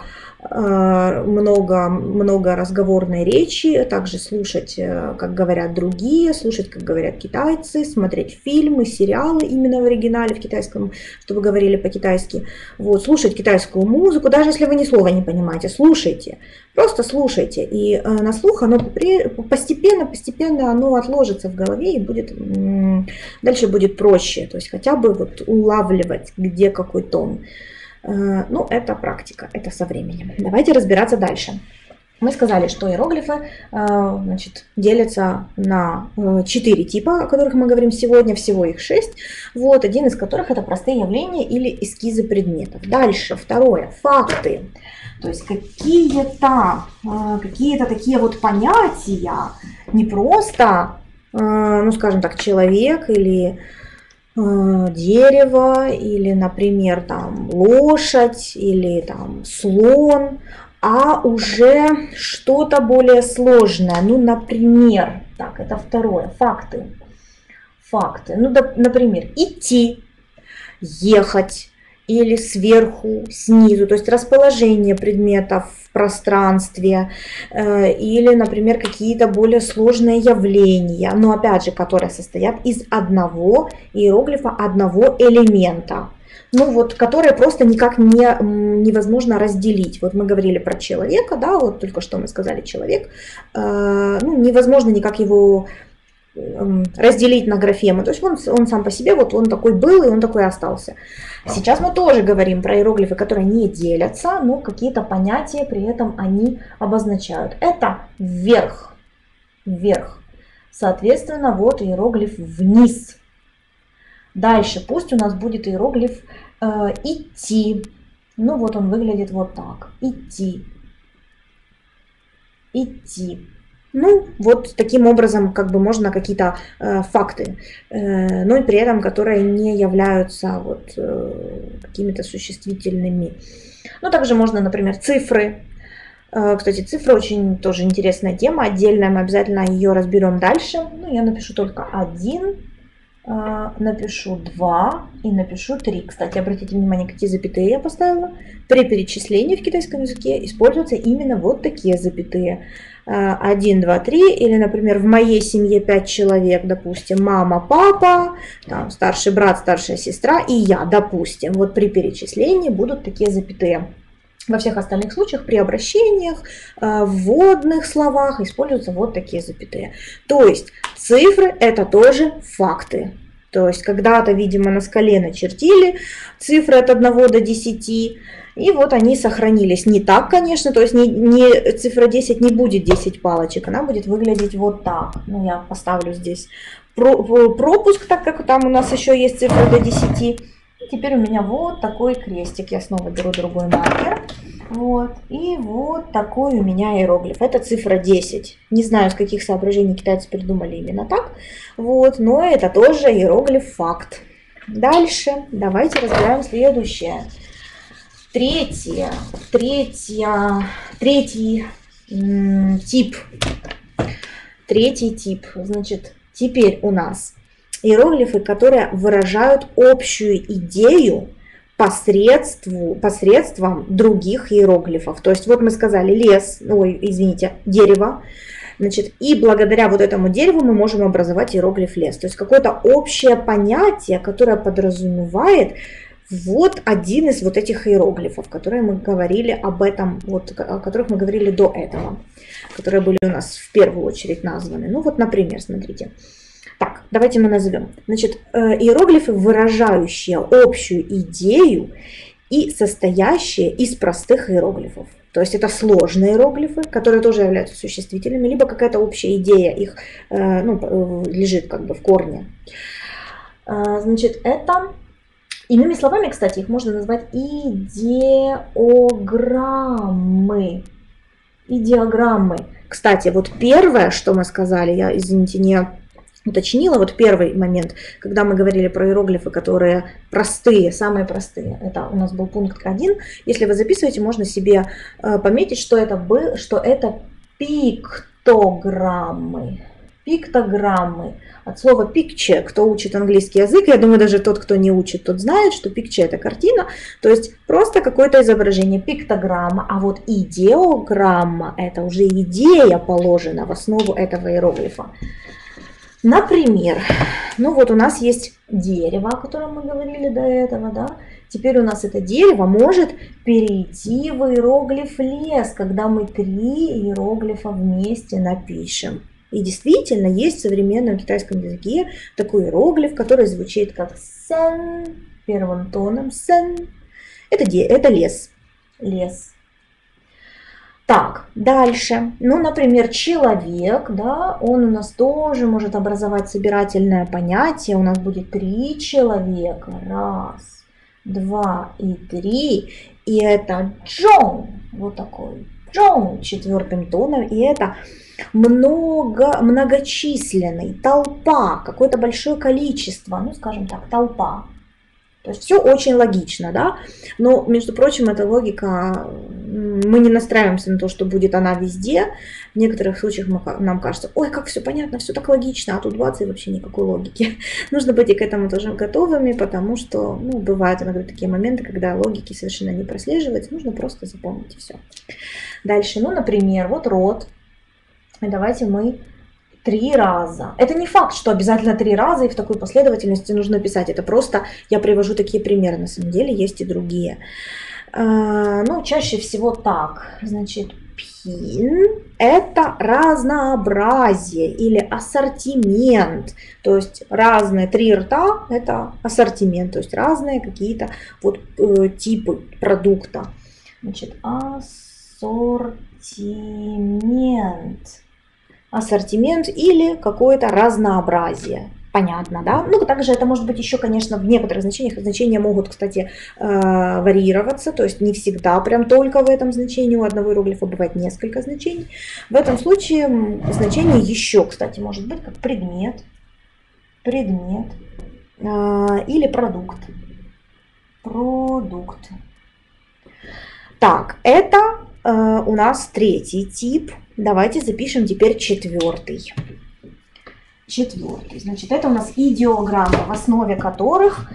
много разговорной речи, также слушать, как говорят другие, слушать, как говорят китайцы, смотреть фильмы, сериалы именно в оригинале, в китайском, чтобы говорили по-китайски, вот, слушать китайскую музыку, даже если вы ни слова не понимаете, слушайте, просто слушайте, и на слух оно постепенно оно отложится в голове, и дальше будет проще, то есть хотя бы вот улавливать, где какой тон. Ну, это практика, это со временем. Давайте разбираться дальше. Мы сказали, что иероглифы делятся на 4 типа, о которых мы говорим сегодня, всего их 6. Вот, один из которых это простые явления или эскизы предметов. Дальше, второе, факты. То есть какие-то такие вот понятия, не просто, ну, скажем так, человек или дерево, или, например, там лошадь, или там слон, а уже что-то более сложное. Ну, например, так, это второе, факты. Факты. Ну, например, идти, ехать, или сверху, снизу, то есть расположение предметов в пространстве, или, например, какие-то более сложные явления, но опять же, которые состоят из одного иероглифа, одного элемента, ну вот, которые просто никак невозможно разделить. Вот мы говорили про человека, да, вот только что мы сказали человек, ну, невозможно никак его разделить на графемы. То есть он сам по себе, вот он такой был, и он такой остался. Сейчас мы тоже говорим про иероглифы, которые не делятся, но какие-то понятия при этом они обозначают. Это вверх. Вверх. Соответственно, вот иероглиф вниз. Дальше пусть у нас будет иероглиф идти. Ну вот он выглядит вот так. Идти. Идти. Ну, вот таким образом как бы можно какие-то факты, но и при этом которые не являются вот какими-то существительными. Ну, также можно, например, цифры. Кстати, цифры очень тоже интересная тема, отдельная, мы обязательно ее разберем дальше. Ну, я напишу только 1, напишу 2 и напишу 3. Кстати, обратите внимание, какие запятые я поставила. При перечислении в китайском языке используются именно вот такие запятые. 1, 2, 3, или, например, в моей семье 5 человек, допустим, мама, папа, там, старший брат, старшая сестра и я, допустим. Вот при перечислении будут такие запятые. Во всех остальных случаях при обращениях, вводных словах используются вот такие запятые. То есть цифры это тоже факты. То есть когда-то, видимо, на скале начертили цифры от 1 до 10, и вот они сохранились. Не так, конечно, то есть цифра 10 не будет 10 палочек, она будет выглядеть вот так. Ну, я поставлю здесь пропуск, так как там у нас еще есть цифра до 10. И теперь у меня вот такой крестик. Я снова беру другой маркер. Вот. И вот такой у меня иероглиф. Это цифра 10. Не знаю, с каких соображений китайцы придумали именно так. Вот. Но это тоже иероглиф факт. Дальше давайте разбираем следующее. Третий тип, значит, теперь у нас иероглифы, которые выражают общую идею посредством других иероглифов. То есть вот мы сказали дерево. Значит, и благодаря вот этому дереву мы можем образовать иероглиф лес. То есть какое-то общее понятие, которое подразумевает вот один из вот этих иероглифов, которые мы говорили об этом, вот, о которых мы говорили до этого, которые были у нас в первую очередь названы. Ну вот, например, смотрите. Так, давайте мы назовем. Значит, иероглифы, выражающие общую идею и состоящие из простых иероглифов. То есть это сложные иероглифы, которые тоже являются существительными, либо какая-то общая идея их лежит как бы в корне. Значит, это, иными словами, кстати, их можно назвать идеограммы. Идеограммы. Кстати, вот первое, что мы сказали, я, извините, не уточнила, вот первый момент, когда мы говорили про иероглифы, которые простые, самые простые, это у нас был пункт 1. Если вы записываете, можно себе пометить, что это пиктограммы. Пиктограммы. От слова picture, кто учит английский язык, я думаю, даже тот, кто не учит, тот знает, что picture это картина, то есть просто какое-то изображение, пиктограмма, а вот идеограмма это уже идея положена в основу этого иероглифа. Например, ну вот у нас есть дерево, о котором мы говорили до этого, да? Теперь у нас это дерево может перейти в иероглиф лес, когда мы 3 иероглифа вместе напишем. И действительно есть в современном китайском языке такой иероглиф, который звучит как сен, первым тоном сен. Это лес. Лес. Так, дальше. Ну, например, человек, да, он у нас тоже может образовать собирательное понятие. У нас будет 3 человека. 1, 2 и 3. И это Джон. Вот такой Джон 4-м тоном. И это многочисленный, толпа, какое-то большое количество. Ну, скажем так, толпа. То есть все очень логично, да, но, между прочим, эта логика, мы не настраиваемся на то, что будет она везде. В некоторых случаях нам кажется, ой, как все понятно, все так логично, а тут 20 и вообще никакой логики. Нужно быть и к этому тоже готовыми, потому что, ну, бывают иногда такие моменты, когда логики совершенно не прослеживается, нужно просто запомнить и все. Дальше, ну, например, вот род, и давайте мы 3 раза. Это не факт, что обязательно 3 раза и в такой последовательности нужно писать. Это просто я привожу такие примеры. На самом деле есть и другие. Ну, чаще всего так. Значит, пин – это разнообразие или ассортимент. То есть разные 3 рта – это ассортимент. То есть разные какие-то вот типы продукта. Значит, ассортимент. Ассортимент или какое-то разнообразие. Понятно, да? Ну, также это может быть еще, конечно, в некоторых значениях. Значения могут, кстати, варьироваться, то есть не всегда прям только в этом значении. У одного иероглифа бывает несколько значений. В этом случае значение еще, кстати, может быть как предмет или продукт. Продукт. Так, это у нас 3-й тип. Давайте запишем теперь 4-й. 4-й. Значит, это у нас идеограммы, в основе которых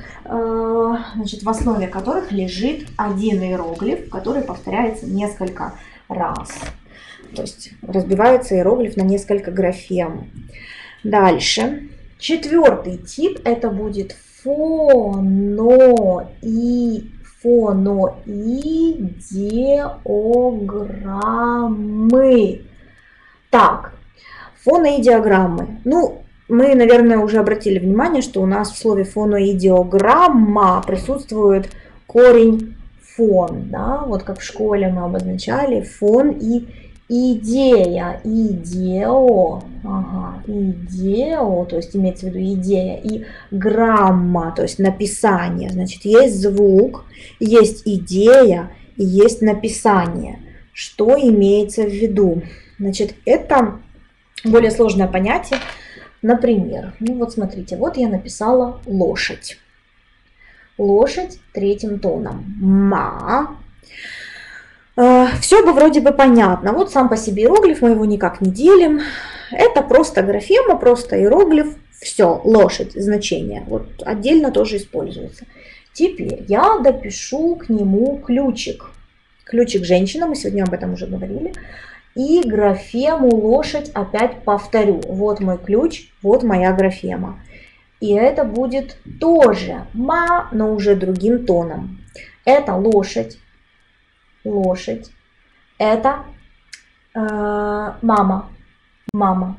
лежит один иероглиф, который повторяется несколько раз. То есть разбивается иероглиф на несколько графем. Дальше. 4-й тип это будет фоноидеограммы. Так, фоноидеограммы. Ну, мы, наверное, уже обратили внимание, что у нас в слове фоноидеограмма присутствует корень фон. Да? Вот как в школе мы обозначали фон и идея. Идео, идео, то есть имеется в виду идея, и грамма, то есть написание. Значит, есть звук, есть идея и есть написание. Что имеется в виду? Значит, это более сложное понятие. Например, ну вот смотрите, вот я написала лошадь. Лошадь 3-м тоном. Ма. Все бы вроде бы понятно. Вот сам по себе иероглиф, мы его никак не делим. Это просто графема, просто иероглиф. Все, лошадь, значение. Вот отдельно тоже используется. Теперь я допишу к нему ключик. Ключик женщина, мы сегодня об этом уже говорили. И графему лошадь опять повторю. Вот мой ключ, вот моя графема. И это будет тоже ма, но уже другим тоном. Это лошадь. Лошадь. Это мама. Мама.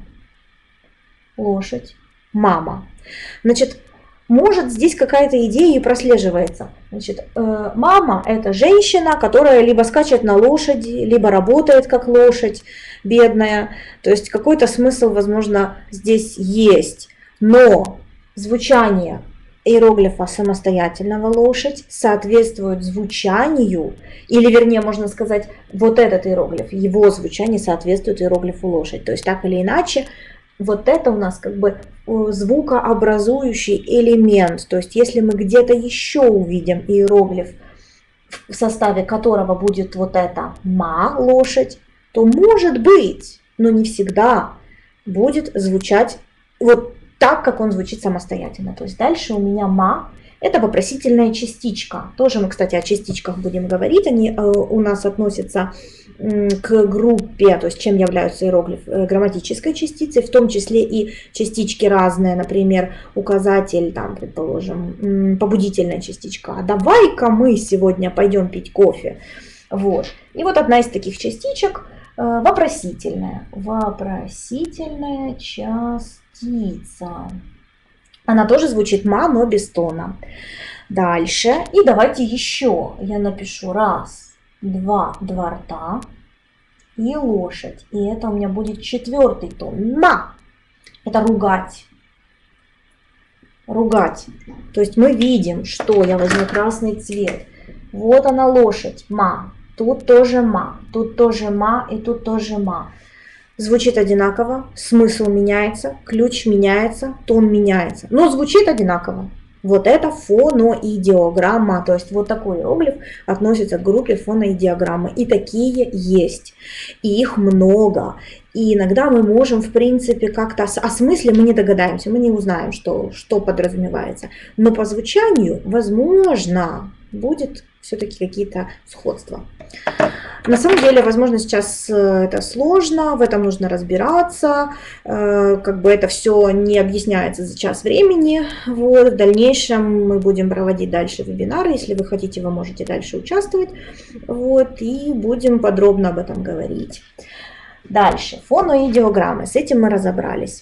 Лошадь. Мама. Значит, может здесь какая-то идея и прослеживается. Значит, мама – это женщина, которая либо скачет на лошади, либо работает как лошадь бедная. То есть какой-то смысл, возможно, здесь есть. Но звучание иероглифа самостоятельного лошадь соответствует звучанию, или вернее можно сказать, вот этот иероглиф, его звучание соответствует иероглифу лошадь. То есть так или иначе, вот это у нас как бы звукообразующий элемент. То есть если мы где-то еще увидим иероглиф, в составе которого будет вот это ма, лошадь, то может быть, но не всегда, будет звучать вот так, как он звучит самостоятельно. То есть дальше у меня ма – это вопросительная частичка. Тоже мы, кстати, о частичках будем говорить. Они у нас относятся к группе, то есть чем являются иероглифы грамматической частицей, в том числе и частички разные, например, указатель, там, предположим, побудительная частичка. А давай-ка мы сегодня пойдем пить кофе. Вот. И вот одна из таких частичек вопросительная. Вопросительная частица. Она тоже звучит ма, но без тона. Дальше. И давайте еще. Я напишу раз, два, два рта и лошадь. И это у меня будет четвертый тон. Ма. Это ругать. Ругать. То есть мы видим, что я возьму красный цвет. Вот она лошадь. Ма. Тут тоже ма. Тут тоже ма. И тут тоже ма. Звучит одинаково, смысл меняется, ключ меняется, тон меняется, но звучит одинаково. Вот это фоноидеограмма, то есть вот такой иероглиф относится к группе фоноидеограммы. И такие есть, и их много. И иногда мы можем, в принципе, как-то о смысле мы не догадаемся, мы не узнаем, что подразумевается. Но по звучанию, возможно, будет все-таки какие-то сходства. На самом деле, возможно, сейчас это сложно, в этом нужно разбираться, как бы это все не объясняется за час времени. Вот, в дальнейшем мы будем проводить дальше вебинары, если вы хотите, вы можете дальше участвовать, вот, и будем подробно об этом говорить. Дальше, фоноидеограммы, с этим мы разобрались.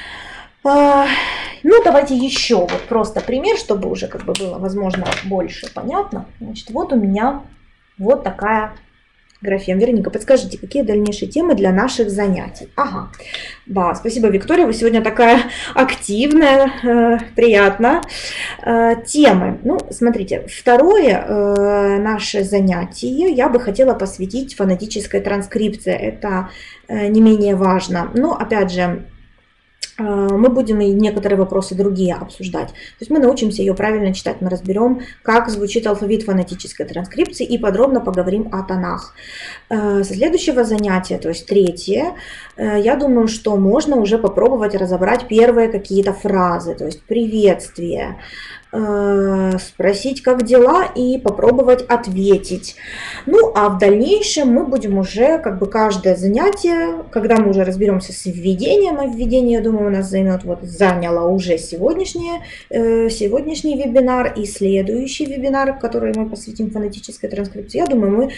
Ну, давайте еще вот просто пример, чтобы уже как бы было, возможно, больше понятно. Значит, вот у меня вот такая графема. Вероника, подскажите, какие дальнейшие темы для наших занятий? Ага, да, спасибо, Виктория, вы сегодня такая активная, приятно. Темы. Ну, смотрите, второе наше занятие я бы хотела посвятить фонетической транскрипции. Это не менее важно. Но, опять же, мы будем и некоторые вопросы другие обсуждать. То есть мы научимся ее правильно читать, мы разберем, как звучит алфавит фонетической транскрипции и подробно поговорим о тонах. Со следующего занятия, то есть третье, я думаю, что можно уже попробовать разобрать первые какие-то фразы, то есть приветствие, спросить, как дела, и попробовать ответить. Ну, а в дальнейшем мы будем уже, как бы каждое занятие, когда мы уже разберемся с введением, а введение, я думаю, у нас займет, вот заняло уже сегодняшний вебинар и следующий вебинар, который мы посвятим фонетической транскрипции. Я думаю, мы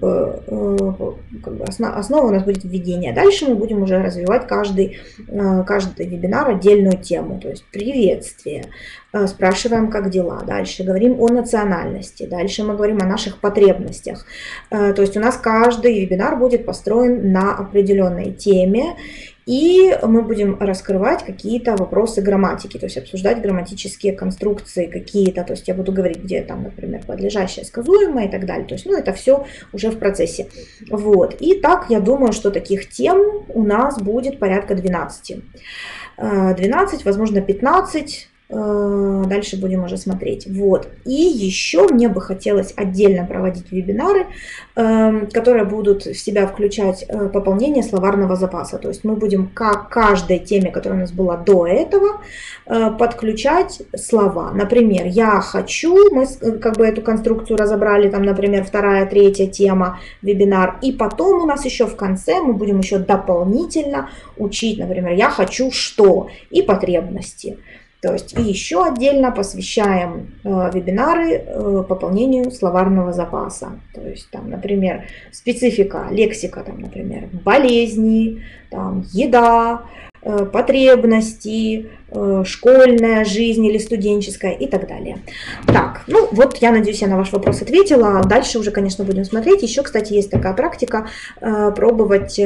основа у нас будет введение. Дальше мы будем уже развивать каждый вебинар отдельную тему, то есть приветствие. Спрашиваем, как дела. Дальше говорим о национальности. Дальше мы говорим о наших потребностях. То есть у нас каждый вебинар будет построен на определенной теме. И мы будем раскрывать какие-то вопросы грамматики, то есть обсуждать грамматические конструкции какие-то. То есть я буду говорить, где там, например, подлежащее, сказуемое и так далее. То есть, ну, это все уже в процессе. Вот. И так, я думаю, что таких тем у нас будет порядка 12. 12, возможно, 15. Дальше будем уже смотреть. Вот. И еще мне бы хотелось отдельно проводить вебинары, которые будут в себя включать пополнение словарного запаса. То есть мы будем к каждой теме, которая у нас была до этого, подключать слова. Например, я хочу, мы как бы эту конструкцию разобрали, там, например, 2-я, 3-я тема, вебинар. И потом у нас еще в конце мы будем еще дополнительно учить, например, я хочу что и потребности. То есть и еще отдельно посвящаем вебинары пополнению словарного запаса. То есть там, например, специфика, лексика, там, например, болезни, там, еда, потребности, школьная жизнь или студенческая и так далее. Так, ну вот я надеюсь, я на ваш вопрос ответила. Дальше уже, конечно, будем смотреть. Еще, кстати, есть такая практика пробовать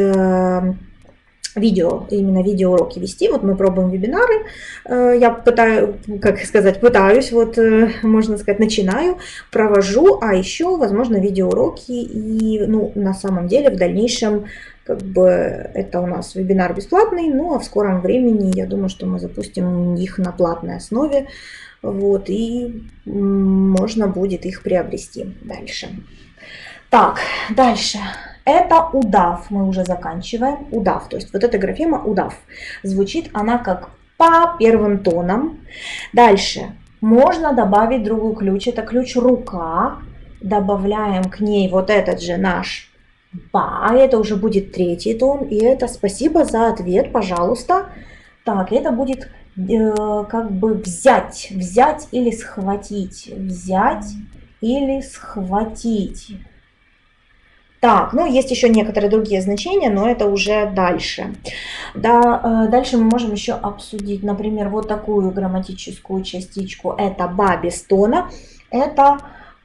видео, именно видеоуроки вести. Вот мы пробуем вебинары. Я пытаюсь, вот можно сказать, начинаю, провожу, а еще, возможно, видеоуроки. И, ну, на самом деле, в дальнейшем, как бы, это у нас вебинар бесплатный, ну, а в скором времени, я думаю, что мы запустим их на платной основе. Вот, и можно будет их приобрести дальше. Так, дальше. Это удав, мы уже заканчиваем. Удав, то есть вот эта графема удав. Звучит она как по первым тонам. Дальше можно добавить другой ключ, это ключ рука. Добавляем к ней вот этот же наш ба, это уже будет 3-й тон. И это спасибо за ответ, пожалуйста. Так, это будет как бы взять или схватить. Взять или схватить. Так, ну есть еще некоторые другие значения, но это уже дальше. Да, дальше мы можем еще обсудить, например, вот такую грамматическую частичку. Это ба без тона. Это,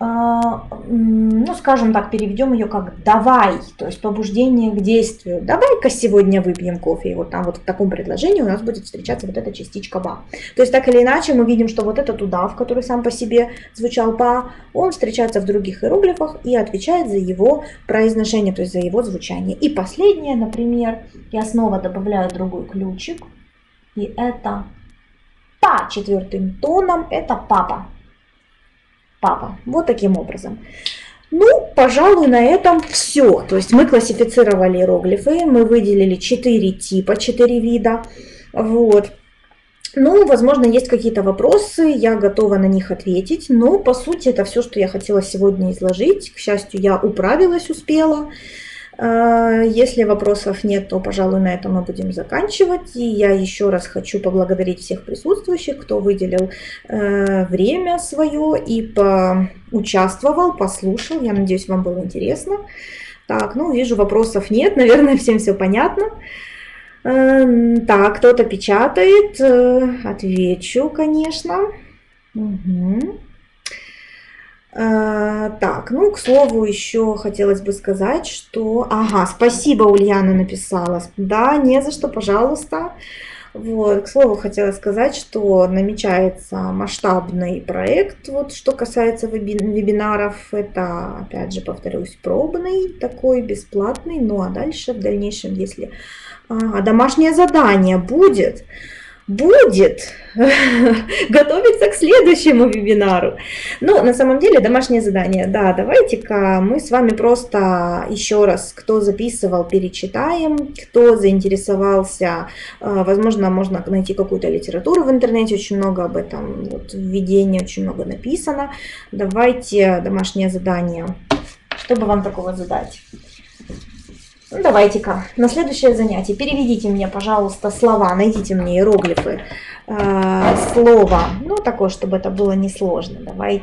ну скажем так, переведем ее как давай, то есть побуждение к действию. Давай-ка сегодня выпьем кофе. И вот там вот в таком предложении у нас будет встречаться вот эта частичка ба. То есть так или иначе мы видим, что вот этот удав, который сам по себе звучал па, он встречается в других иероглифах и отвечает за его произношение, то есть за его звучание. И последнее, например, я снова добавляю другой ключик, и это по 4-м тоном, это папа. Папа. Вот таким образом. Ну, пожалуй, на этом все. То есть мы классифицировали иероглифы, мы выделили 4 типа, 4 вида. Вот. Ну, возможно, есть какие-то вопросы, я готова на них ответить. Но, по сути, это все, что я хотела сегодня изложить. К счастью, я управилась, успела. Если вопросов нет, то, пожалуй, на этом мы будем заканчивать. И я еще раз хочу поблагодарить всех присутствующих, кто выделил время свое и поучаствовал, послушал. Я надеюсь, вам было интересно. Так, ну, вижу, вопросов нет. Наверное, всем все понятно. Так, кто-то печатает. Отвечу, конечно. Угу. Так, ну, к слову, еще хотелось бы сказать, что... Ага, спасибо, Ульяна написала. Да, не за что, пожалуйста. Вот, к слову, хотела сказать, что намечается масштабный проект, вот, что касается вебинаров. Это, опять же, повторюсь, пробный, такой бесплатный. Ну, а дальше, в дальнейшем, если домашнее задание будет готовиться к следующему вебинару. Ну, на самом деле, домашнее задание. Да, давайте-ка мы с вами просто еще раз, кто записывал, перечитаем, кто заинтересовался, возможно, можно найти какую-то литературу в интернете, очень много об этом, вот, введение очень много написано. Давайте домашнее задание. Что бы вам такого задать? Ну, давайте-ка на следующее занятие переведите мне, пожалуйста, слова, найдите мне иероглифы слова, ну, такое, чтобы это было несложно.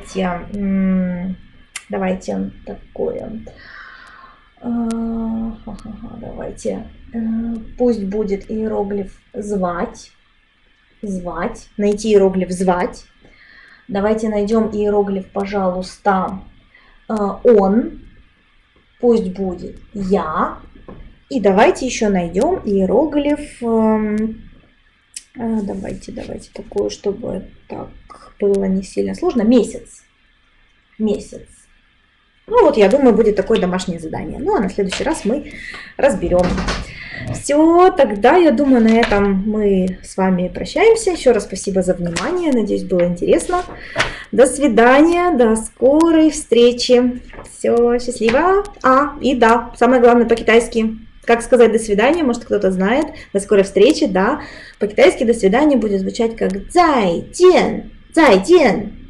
Давайте такое. Давайте, пусть будет иероглиф звать, найти иероглиф звать. Давайте найдем иероглиф, пожалуйста, он, пусть будет я. И давайте еще найдем иероглиф, давайте такое, чтобы так было не сильно сложно, месяц. Ну вот, я думаю, будет такое домашнее задание. Ну а на следующий раз мы разберем. Все, тогда я думаю, на этом мы с вами прощаемся. Еще раз спасибо за внимание. Надеюсь, было интересно. До свидания, до скорой встречи. Все, счастливо. И да, самое главное по-китайски. Как сказать до свидания, может кто-то знает. До скорой встречи, да. По-китайски до свидания будет звучать как 再见, 再见.